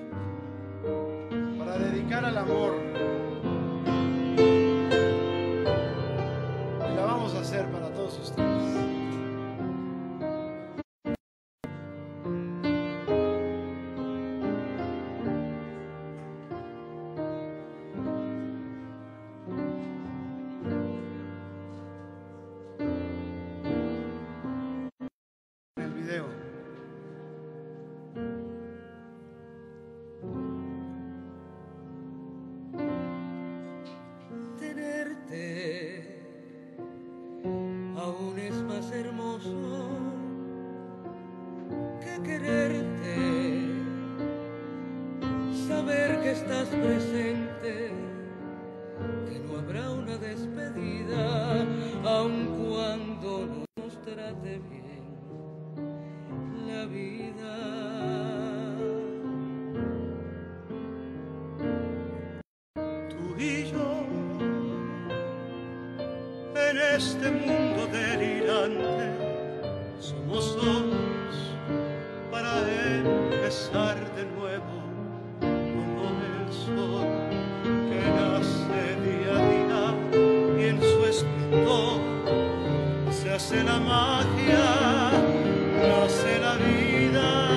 al amor. Y la vamos a hacer para todos ustedes. video. Tenerte aún es más hermoso que quererte, saber que estás presente, que no habrá una despedida, aun cuando no nos trate bien la vida. Tú y yo, en este mundo delirante, somos dos para empezar de nuevo, como el sol que nace día a día y en su esplendor se hace la magia, nace la vida.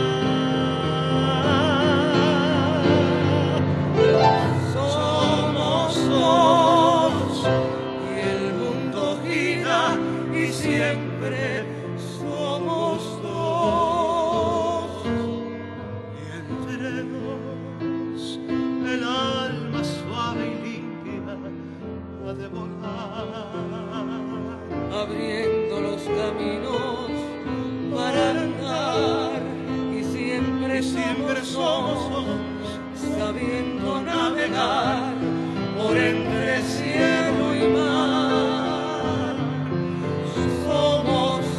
Somos dos y el mundo gira y siempre somos dos. Y entre dos el alma suave y limpia ha de volar, abriendo los caminos para andar y siempre somos dos, sabiendo navegar por entre cielo y mar. Somos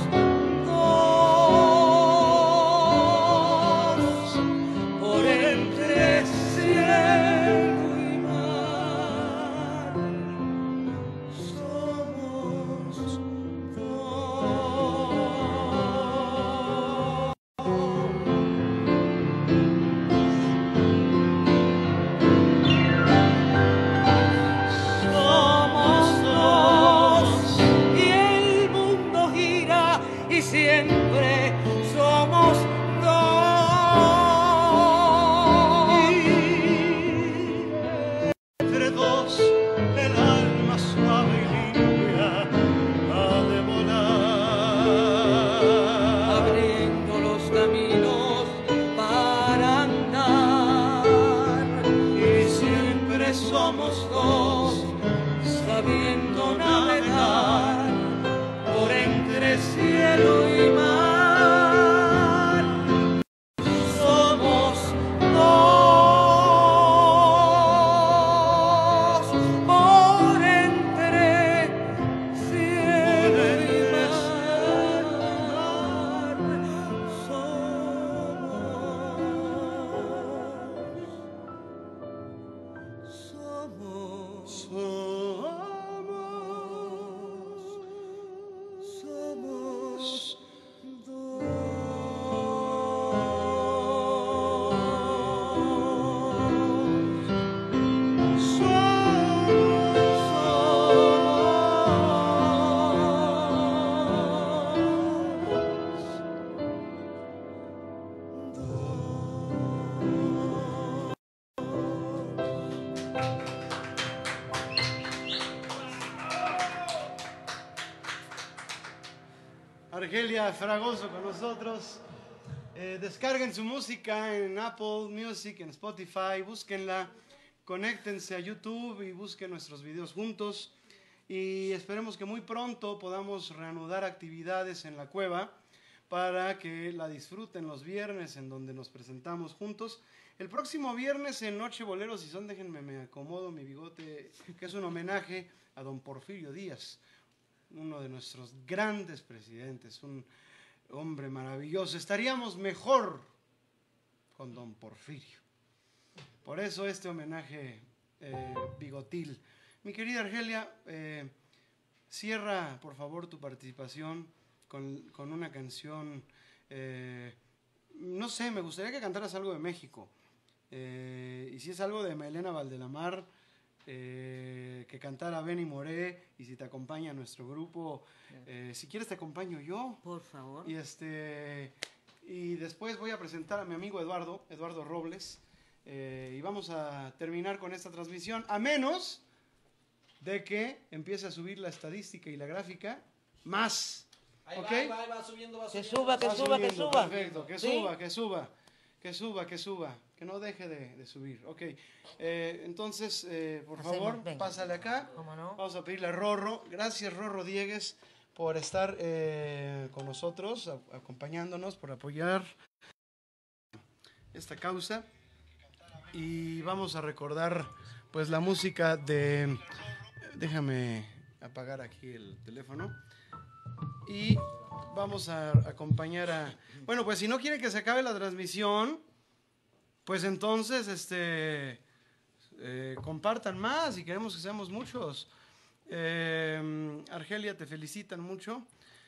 dos por entre cielo y mar. Somos somos dos y el mundo gira y siempre somos dos. entre dos el alma suave y limpia ha de volar, Abriendo los caminos para andar y siempre somos dos, sabiendo navegar por entre cielo y mar. Somos dos por entre cielo y mar. somos Argelia Fragoso con nosotros. Descarguen su música en Apple Music, en Spotify, búsquenla, conéctense a YouTube y busquen nuestros videos juntos. Y esperemos que muy pronto podamos reanudar actividades en la cueva para que la disfruten los viernes en donde nos presentamos juntos. El próximo viernes en Noche Bolero, si son, déjenme, me acomodo mi bigote, que es un homenaje a don Porfirio Díaz, uno de nuestros grandes presidentes, un hombre maravilloso. Estaríamos mejor con don Porfirio. Por eso este homenaje bigotil. Mi querida Argelia, cierra por favor tu participación con una canción. No sé, me gustaría que cantaras algo de México. Y si es algo de Maelena Valdelamar, que cantara Benny Moré, y si te acompaña nuestro grupo, si quieres te acompaño yo. Por favor. Y después voy a presentar a mi amigo Eduardo Robles, y vamos a terminar con esta transmisión, a menos de que empiece a subir la estadística y la gráfica más Ahí ¿Ok? va subiendo, va Que subiendo. suba, que Va suba, que subiendo, suba. Perfecto, que ¿Sí? suba, que suba, que suba, que suba, que no deje de subir. Ok, entonces, por Hacemos, favor, venga. pásale acá. ¿Cómo no? Vamos a pedirle a Rorro. Gracias, Rorro Diegues, por estar con nosotros, acompañándonos, por apoyar esta causa. Y vamos a recordar, pues, la música de... Déjame apagar aquí el teléfono. Y vamos a acompañar a... Bueno, pues si no quieren que se acabe la transmisión, pues entonces compartan más y queremos que seamos muchos. Argelia, te felicitan mucho.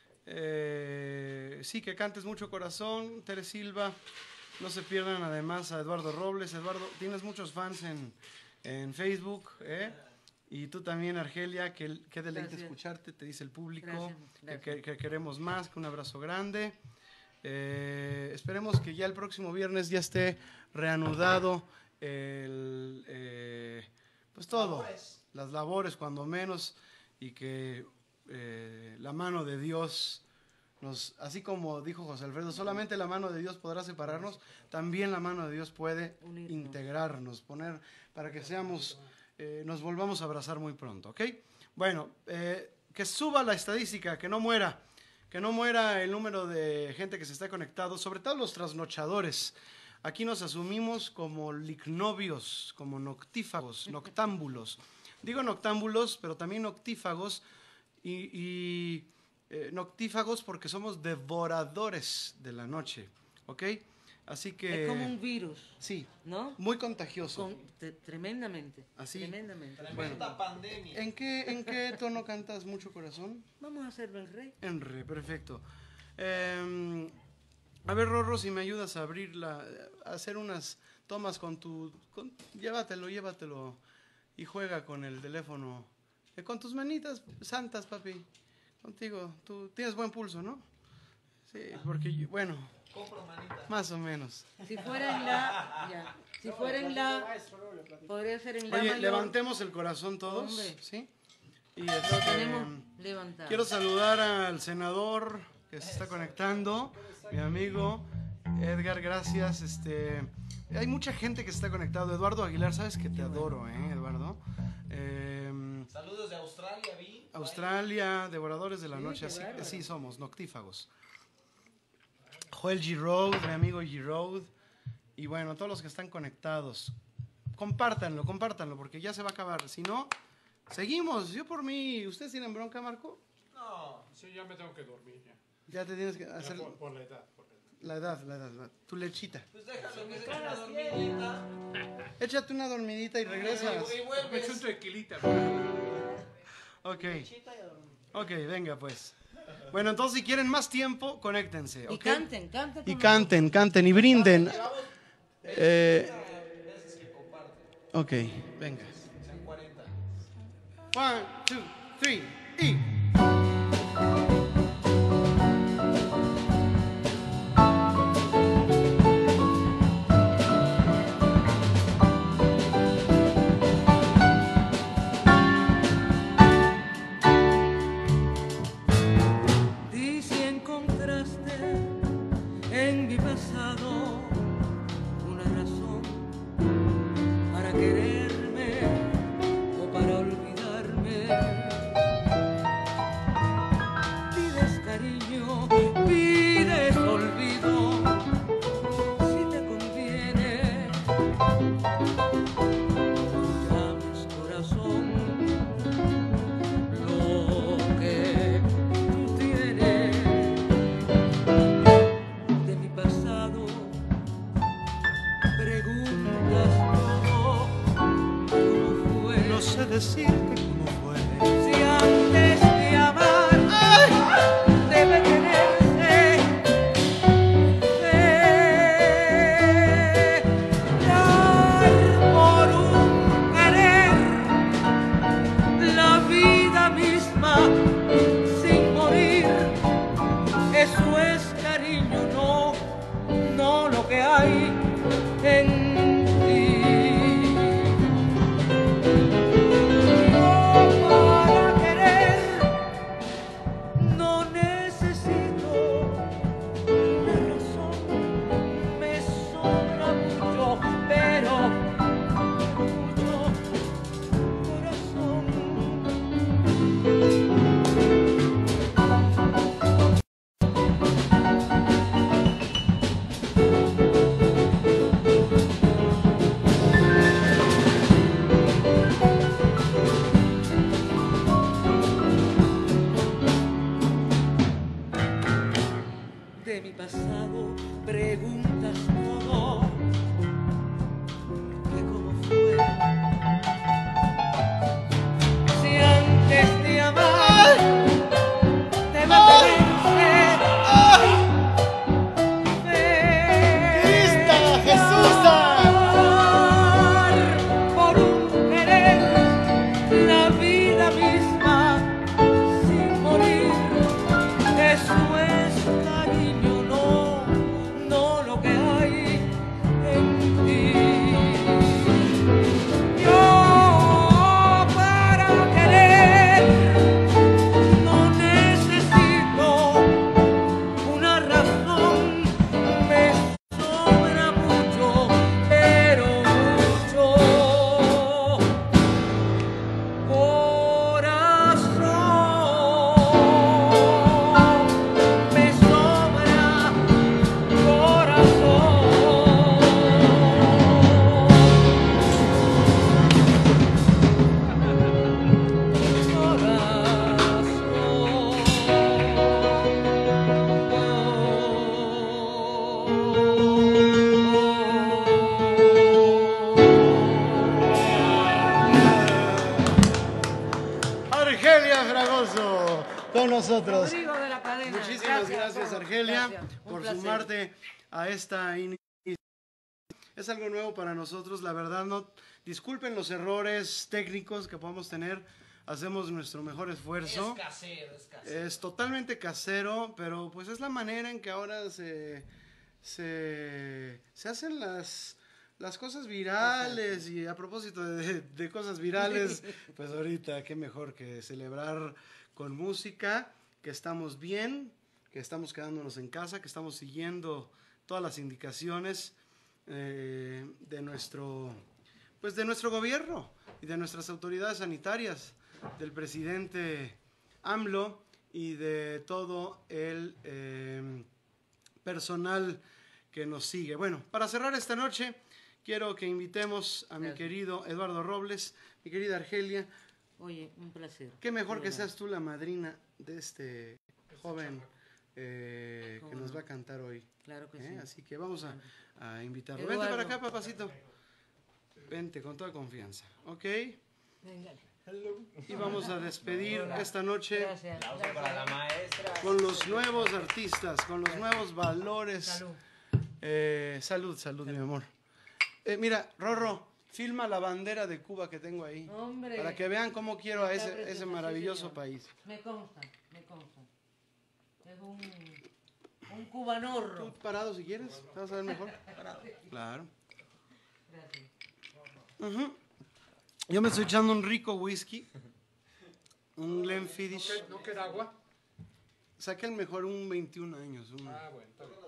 Sí, que cantes mucho corazón. Tere Silva, no se pierdan además a Eduardo Robles. Eduardo, tienes muchos fans en Facebook, ¿eh? Y tú también, Argelia, qué deleite Gracias. escucharte, te dice el público. Gracias. Que queremos más, que un abrazo grande. Esperemos que ya el próximo viernes ya esté reanudado pues todo, las labores cuando menos, y que la mano de Dios así como dijo José Alfredo, solamente la mano de Dios podrá separarnos, también la mano de Dios puede Unirnos. integrarnos, para que seamos, nos volvamos a abrazar muy pronto, ¿ok? Bueno, que suba la estadística, que no muera el número de gente que se está conectado, sobre todo los trasnochadores. Aquí nos asumimos como licnovios, como noctífagos, noctámbulos. Digo noctámbulos, pero también noctífagos y noctífagos porque somos devoradores de la noche, ¿ok? Así que... Es como un virus, Sí, ¿no? muy contagioso. Tremendamente. Así. Tremendamente. Tremenda pandemia. ¿En qué tono cantas mucho corazón? Vamos a hacerlo en re. En re, perfecto. A ver, Rorro, si me ayudas a a hacer unas tomas con llévatelo y juega con el teléfono, con tus manitas santas, papi, contigo. Tú tienes buen pulso, ¿no? Sí, porque bueno, Compro manita. más o menos. Si fuera en la, ya. Si fuera en la, podría ser en la Oye, mayor. levantemos el corazón todos, Hombre. ¿sí? Y Lo tenemos levantado. quiero saludar al senador que se está conectando, mi amigo Edgar, gracias. Hay mucha gente que se está conectado. Eduardo Aguilar, sabes que te adoro, Eduardo. Saludos de Australia, vi. Australia, devoradores de la noche, qué así, bárbaro. así somos, noctífagos. Joel G. Road, mi amigo G. Road. Y bueno, todos los que están conectados, compártanlo, porque ya se va a acabar. Si no, seguimos. Yo por mí, ¿ustedes tienen bronca, Marco? No. Sí, ya me tengo que dormir ya. Ya te tienes que Ya hacer por la edad. Por la edad. la edad, tu lechita. Pues déjalo que se eche una dormidita. Échate una dormidita y regresas. Y Me echo un vuelves. tequilita. Ok. Ok, venga pues. Bueno, entonces si quieren más tiempo, conéctense. Y ¿ok? canten Y canten y brinden. Ok, venga. 1, 2, 3 y... Y si encontraste en mi pasado una razón para quererme o para olvidarme, pides cariño, pides olvido, si te conviene, no llames corazón lo que tú tienes de mi pasado. Preguntas todo cómo fue. No sé decirte cómo fue. Si antes de amar debe tenerse fe, dar por un querer la vida misma sin morir. Eso es cariño, no lo que hay en ti. de mi pasado preguntas todo, que cómo fue. Si antes de amar te mataste, por un querer la vida misma sin morir. Eso es cariño, no lo que hay en ti. Yo para querer no necesito una razón, me sobra mucho, pero mucho corazón, me sobra corazón. Argelia Fragoso con nosotros. Rodrigo de la Cadena. Muchísimas gracias, Argelia, Gracias. Un por placer. sumarte a esta iniciativa. Es algo nuevo para nosotros, la verdad. No, disculpen los errores técnicos que podamos tener. Hacemos nuestro mejor esfuerzo. Es casero, es casero. Es totalmente casero, pero pues es la manera en que ahora se hacen las cosas virales. Y a propósito de cosas virales, pues ahorita qué mejor que celebrar con música, que estamos bien, que estamos quedándonos en casa, que estamos siguiendo todas las indicaciones de nuestro gobierno y de nuestras autoridades sanitarias, del presidente AMLO y de todo el personal que nos sigue. Bueno, para cerrar esta noche, quiero que invitemos a mi querido Eduardo Robles, mi querida Argelia. Oye, un placer. Qué mejor De que verdad. seas tú la madrina de este joven que ¿Cómo nos no? va a cantar hoy. Claro que sí. Así que vamos a invitarlo. Eduardo. Vente para acá, papacito. Vente con toda confianza, ¿ok? Venga. Y vamos a despedir esta noche Gracias. Aplauso para la maestra. con los nuevos artistas, con los nuevos valores. Salud. Salud, mi amor. Mira, Rorro, filma la bandera de Cuba que tengo ahí. Hombre. Para que vean cómo quiero a Está ese precioso, sí, maravilloso señor. país. Me consta, me consta. Es un cubanorro. Tú parado si quieres, ¿te vas a ver mejor? Claro. Gracias. Ujú. Yo me estoy echando un rico whisky, un Glenfiddich. ¿No queda agua? Saqué el mejor, un 21 años. Ah, bueno, está bien.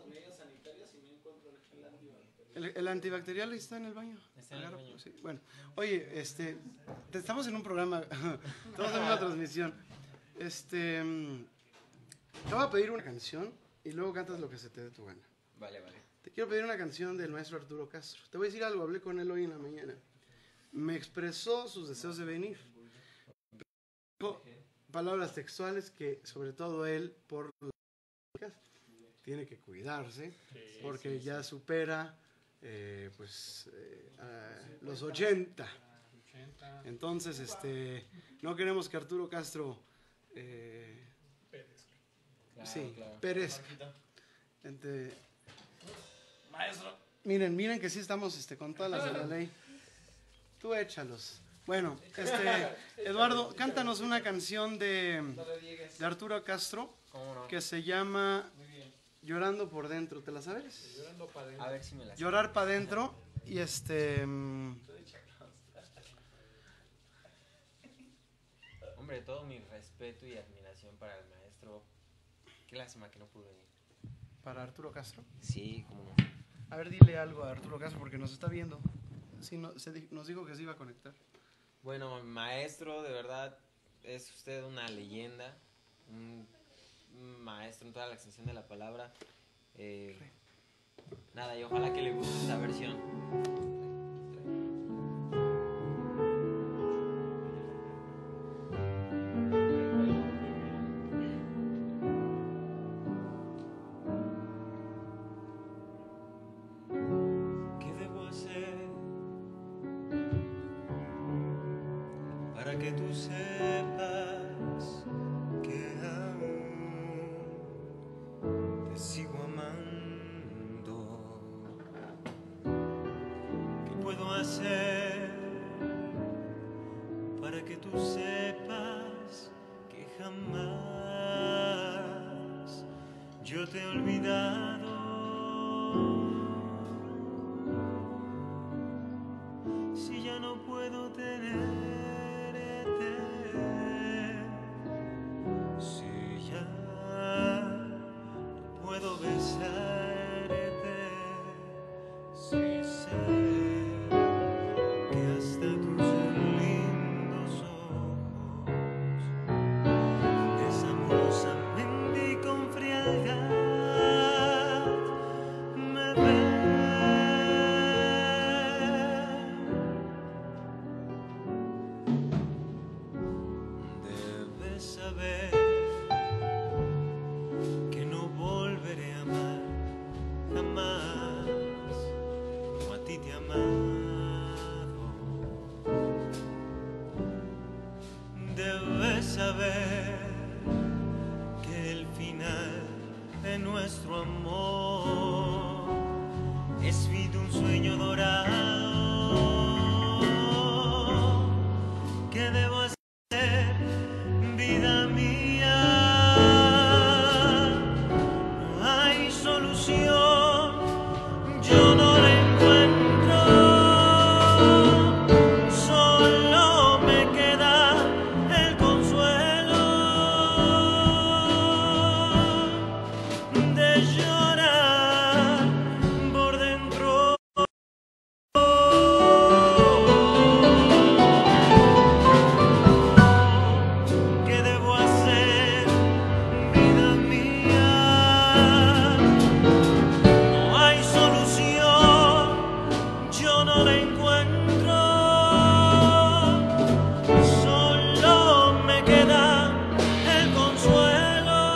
El antibacterial está en el baño. Está en el Claro, baño. sí. Bueno, oye, estamos en un programa, estamos en una transmisión. Te voy a pedir una canción y luego cantas lo que se te dé tu gana. Vale, vale. Te quiero pedir una canción del maestro Arturo Castro. Te voy a decir algo, hablé con él hoy en la mañana. Me expresó sus deseos de venir. Dijo palabras textuales que, sobre todo él, por las tiene que cuidarse, porque ya supera los 80. Entonces, no queremos que Arturo Castro Claro. perezca. Maestro. Miren que sí estamos con todas las de la ley. Tú échalos. Bueno, Eduardo, cántanos una canción de Arturo Castro ¿Cómo no? que se llama Llorando por dentro. ¿Te la sabes? A ver si me la sé. Llorar para adentro y Hombre, todo mi respeto y admiración para el maestro. Qué lástima que no pudo venir. para Arturo Castro. Sí, cómo no. A ver, dile algo a Arturo Castro porque nos está viendo. Sí, nos dijo que se iba a conectar. Bueno, maestro, de verdad, es usted una leyenda. Un maestro en toda la extensión de la palabra. Nada, y ojalá que le guste esta versión. que tú sepas que aún te sigo amando. ¿Qué puedo hacer para que tú sepas que jamás yo te he olvidado? Si ya no puedo tenerte, si ya no puedo besarte, si sé que hasta tus lindos ojos desamorosamente y con frialdad me ven. Debes saber que no volveré a amar jamás como a ti te he amado. Debes saber que el final de nuestro amor es vida, un sueño dorado. ¿Qué debo hacer, vida mía? No hay solución, yo no la encuentro. Solo me queda el consuelo de llorar por dentro. ¿Qué debo hacer, vida mía? No hay solución, yo no la encuentro. Solo me queda el consuelo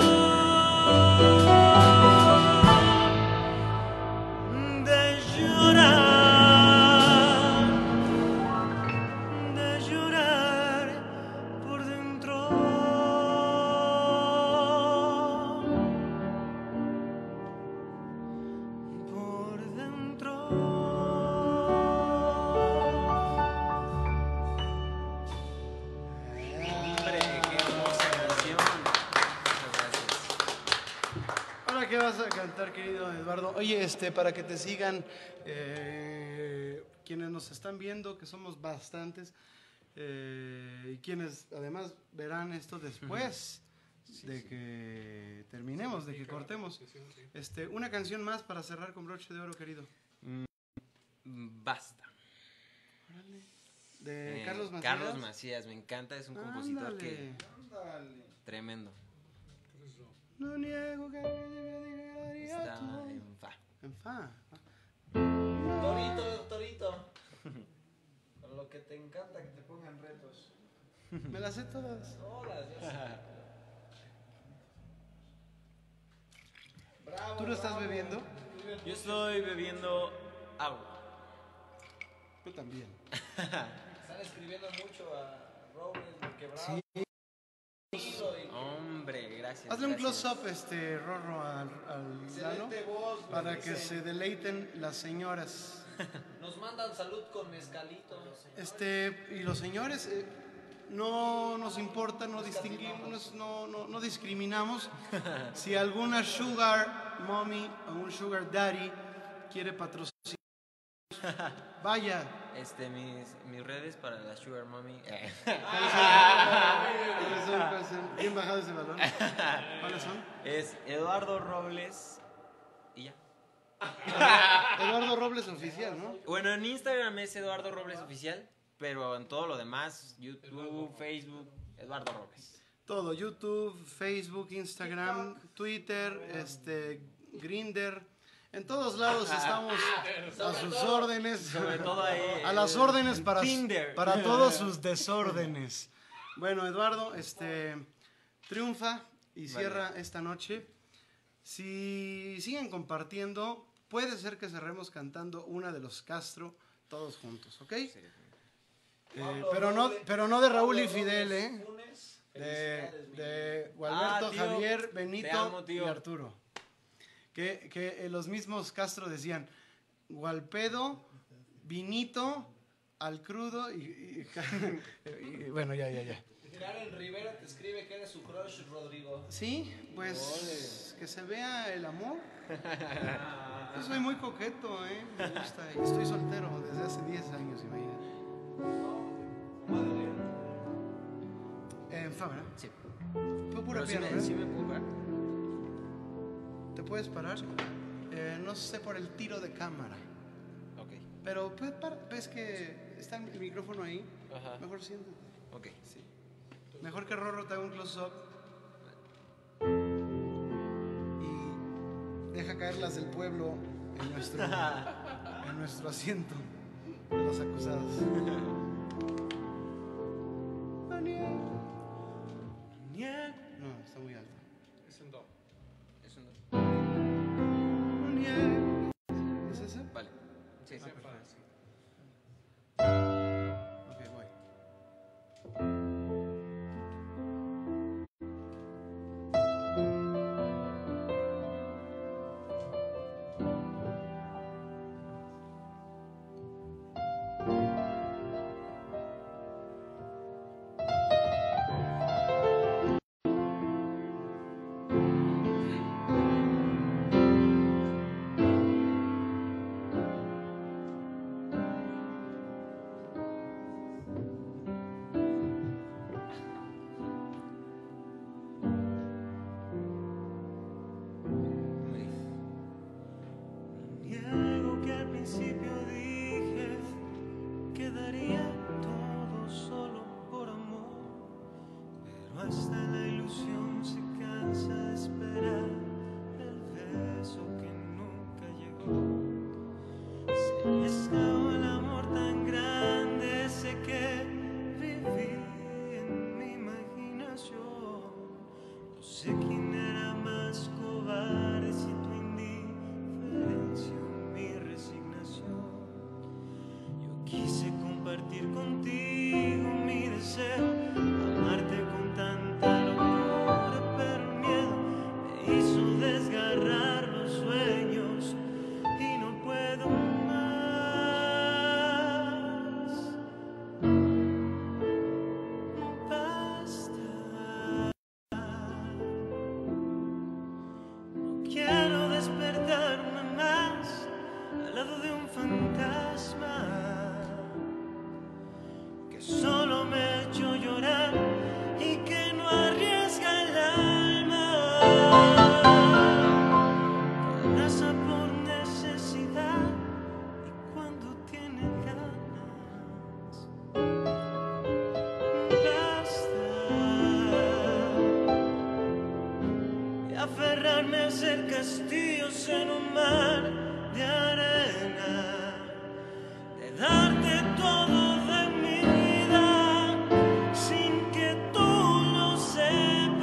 de llorar por dentro. Por dentro. Hombre, qué hermosa canción. Muchas gracias. Ahora, ¿qué vas a cantar, querido Eduardo? Oye, para que te sigan quienes nos están viendo, que somos bastantes, y quienes además verán esto después de que terminemos, de que cortemos. Una canción más para cerrar con broche de oro, querido. Basta. De Carlos Macías. Carlos Macías, me encanta, es un compositor que tremendo. No niego que me Está en fa. en fa. Torito. Con lo que te encanta que te pongan retos. Me las sé todas. Todas, ya sé. Bravo. ¿Tú lo estás bebiendo? Yo estoy bebiendo agua. Tú también. Están escribiendo mucho a Robles, porque Bravo. Sí. Hombre, gracias. Hazle un gracias. close-up, Rorro, al Lalo, Excelente voz. para que se deleiten las señoras. Nos mandan salud con mezcalito. Y los señores, no nos importa, no distinguimos, no discriminamos. Si alguna sugar mommy o un sugar daddy quiere patrocinar, vaya. Mis redes para la Sugar Mommy. ¿Cuáles son? Bien bajado ese balón. ¿Cuáles son? Es Eduardo Robles y ya. Eduardo Robles Oficial, ¿no? Bueno, en Instagram es Eduardo Robles Oficial, pero en todo lo demás, YouTube, Facebook, Eduardo Robles. Todo, YouTube, Facebook, Instagram, Twitter, Grindr. En todos lados estamos a sus órdenes. Sobre todo ahí. A las órdenes para Tinder. todos sus desórdenes. Bueno, Eduardo, triunfa y cierra esta noche. Si siguen compartiendo, puede ser que cerremos cantando una de los Castro todos juntos, ¿ok? Sí. Pero no de Raúl y Fidel, de Gualberto, tío, Javier, te Benito amo, tío. y Arturo. Que los mismos Castro decían, Gualpedo, Vinito, al crudo y bueno, ya. Karen Rivera te escribe que eres su crush, Rodrigo. Sí, pues que se vea el amor. Yo soy muy coqueto, me gusta. Y estoy soltero desde hace 10 años, imagínate. En fa, ¿verdad? Sí. Fue pura Pero sí piano, me, ¿verdad? sí me puedo parar. ¿Te puedes parar? No sé por el tiro de cámara. Ok. Pero ves que está el micrófono ahí. Ajá. Mejor siéntate. Ok. Sí. Mejor que Rorro te haga un close-up. Y deja caer las del pueblo en nuestro asiento de los acusados. No, está muy alto. Es en do. Es un... ¿Es ese? Vale. Sí, sí. Perfecto. Ok, voy. Niego que al principio dije que daría todo solo por amor, pero hasta la ilusión se cansa de esperar el beso que nunca llegó. Se me escapó el amor tan grande, sé que viví en mi imaginación. No sé quién era más cobarde, si tu indiferencia o mi resignación. Yo quise compartir contigo mi deseo, amarte con tanta locura, pero el miedo me hizo desgarrar los sueños y no puedo más. Basta. No quiero despertarme más al lado de un fantasma que solo me ha hecho llorar y que no arriesga el alma, que abraza por necesidad y cuando tiene ganas. Basta de aferrarme a ser castillos en un mar de arena, de darte todo de mi vida sin que tú lo sepas.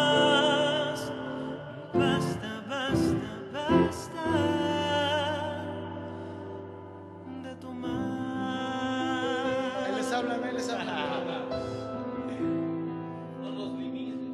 Basta, basta, basta de tomar. Ahí les hablan. No los limites.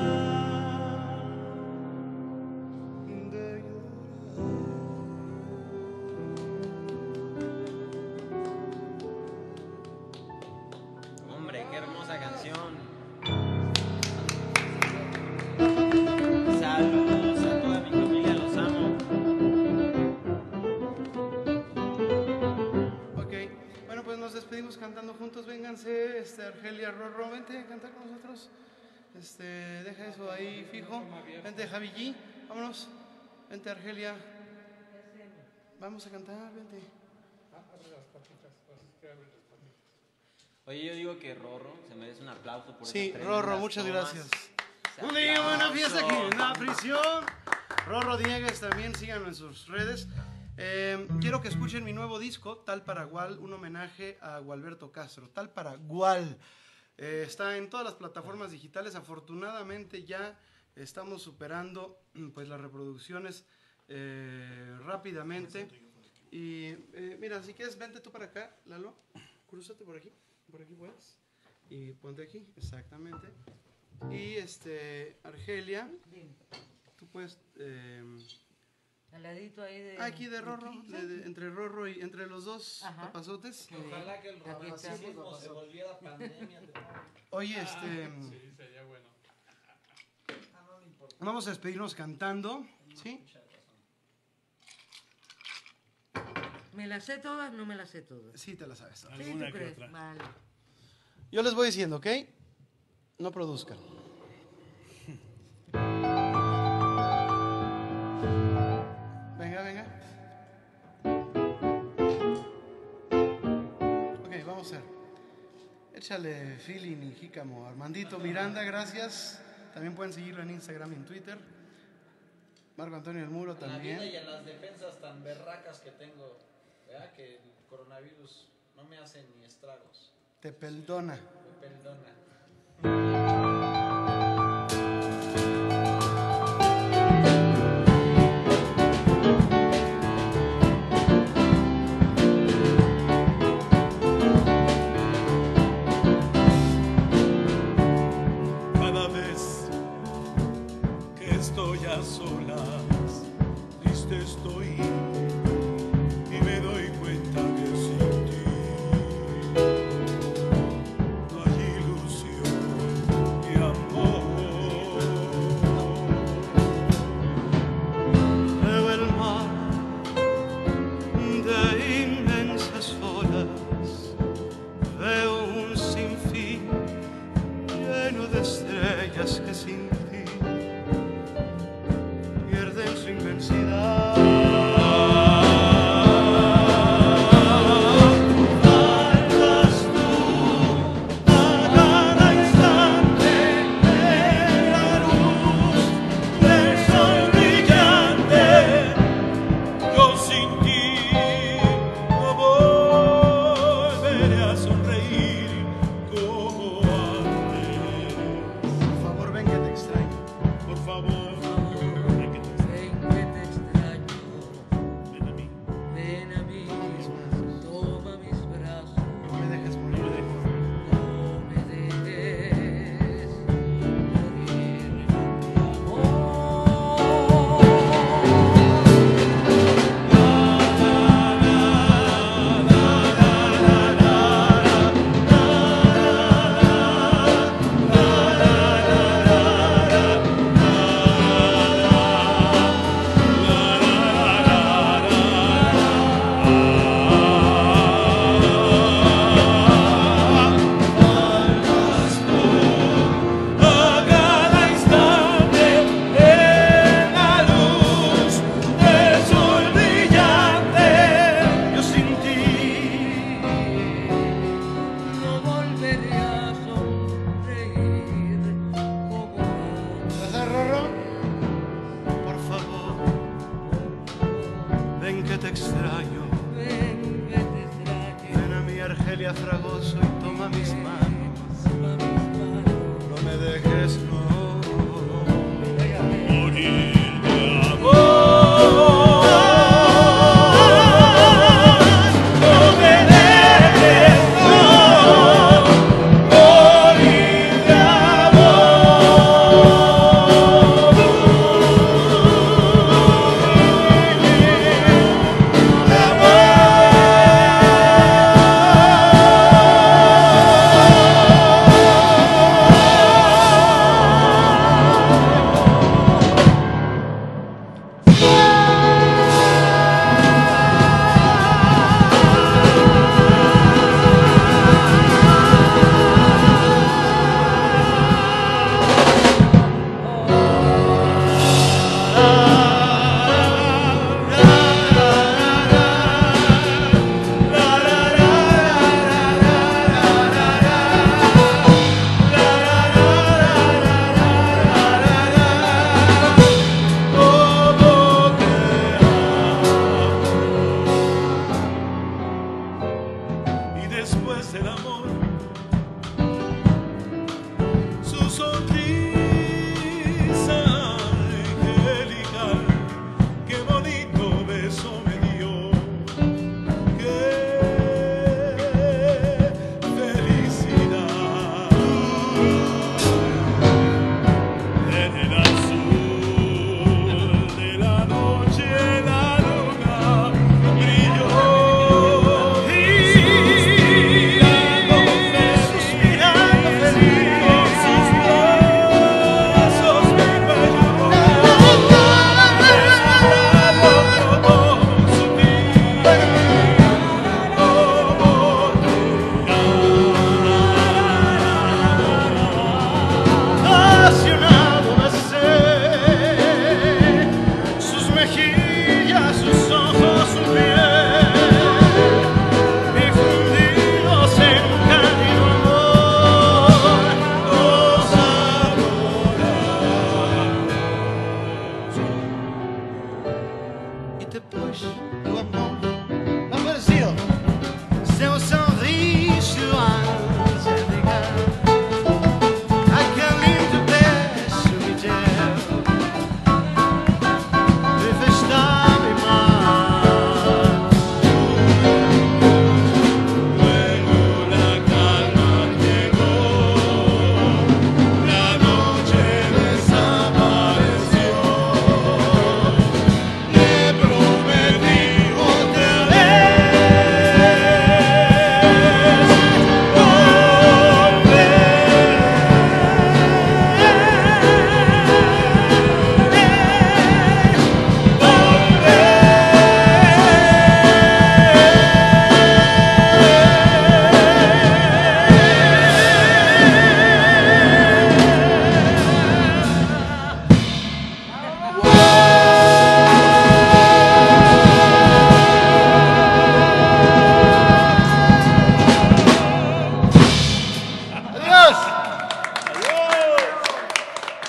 de Hombre, qué hermosa canción. Saludos a toda mi familia, los amo. Ok, bueno, pues nos despedimos cantando juntos. Vénganse, Argelia, Rorro, vente a cantar con nosotros. Deja eso ahí fijo. Vente, Javi G, vámonos. Vente, Argelia. Vamos a cantar, vente. Oye, yo digo que Rorro se merece un aplauso por Sí, esas tremendas Rorro, muchas tomas. gracias. Ese Un día, buena fiesta aquí en la aplauso. prisión. Rorro Diegues también, síganlo en sus redes. Quiero que escuchen mi nuevo disco, Tal para Gual, un homenaje a Gualberto Castro. Tal para Gual. Está en todas las plataformas digitales. Afortunadamente ya estamos superando pues las reproducciones rápidamente. Y mira, si quieres, vente tú para acá, Lalo. Crúzate por aquí puedes. Y ponte aquí, exactamente. Y Argelia, tú puedes Al ladito ahí de... aquí de Rorro, entre Rorro y entre los dos Ajá. papazotes. Ojalá que el Aquí está. racismo se volviera pandemia. Oye, Sí, sería bueno. No me importa. vamos a despedirnos cantando, ¿sí? ¿Me las sé todas? No me las sé todas. Sí, te la sabes. ¿Sí, Alguna tú que crees? otra. Vale. Yo les voy diciendo, ¿ok? No produzcan. Venga. Ok, vamos a ver. Échale feeling y jícamo. Armandito Miranda, gracias. También pueden seguirlo en Instagram y en Twitter. Marco Antonio El Muro En la vida y también. en las defensas tan berracas que tengo, ¿verdad? Que el coronavirus no me hace ni estragos. Te perdona. Me perdona. Cada vez que estoy a solas, triste estoy y me doy cuenta que sin ti no hay ilusión y amor. Veo el mar de inmensas olas, veo un sinfín lleno de estrellas que sin ti pierden su inmensidad. Faltas tú a cada instante de la luz del sol brillante. Yo sin ti no volveré a sonreír como antes. Por favor, ven que te extraño. Por favor, ven que te extraño. Ven que te extraño. Ven a mí. Ven a mí. Toma mis brazos. No me dejes morir. No me dejes morir de A cada instante en la luz del sol brillante. Yo sin ti no volveré a sonreír como antes. ¿Vas, Rorro? por favor, ven que te extraño. Ven que te extraño. Ven a mi Argelia Fragoso y toma mis manos. Toma mis manos. No me dejes, no. Morir de amor. No me dejes, no. Morir de amor.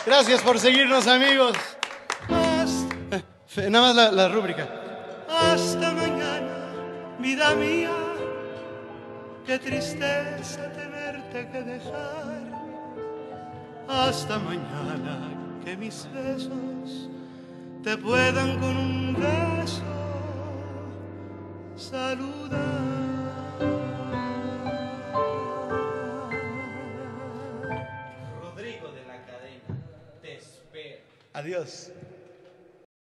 Gracias por seguirnos, amigos. Nada más la rúbrica. Hasta mañana, vida mía, qué tristeza tenerte que dejar. Hasta mañana, que mis besos te puedan con un beso saludar. Rodrigo de la Cadena, te espero. Adiós.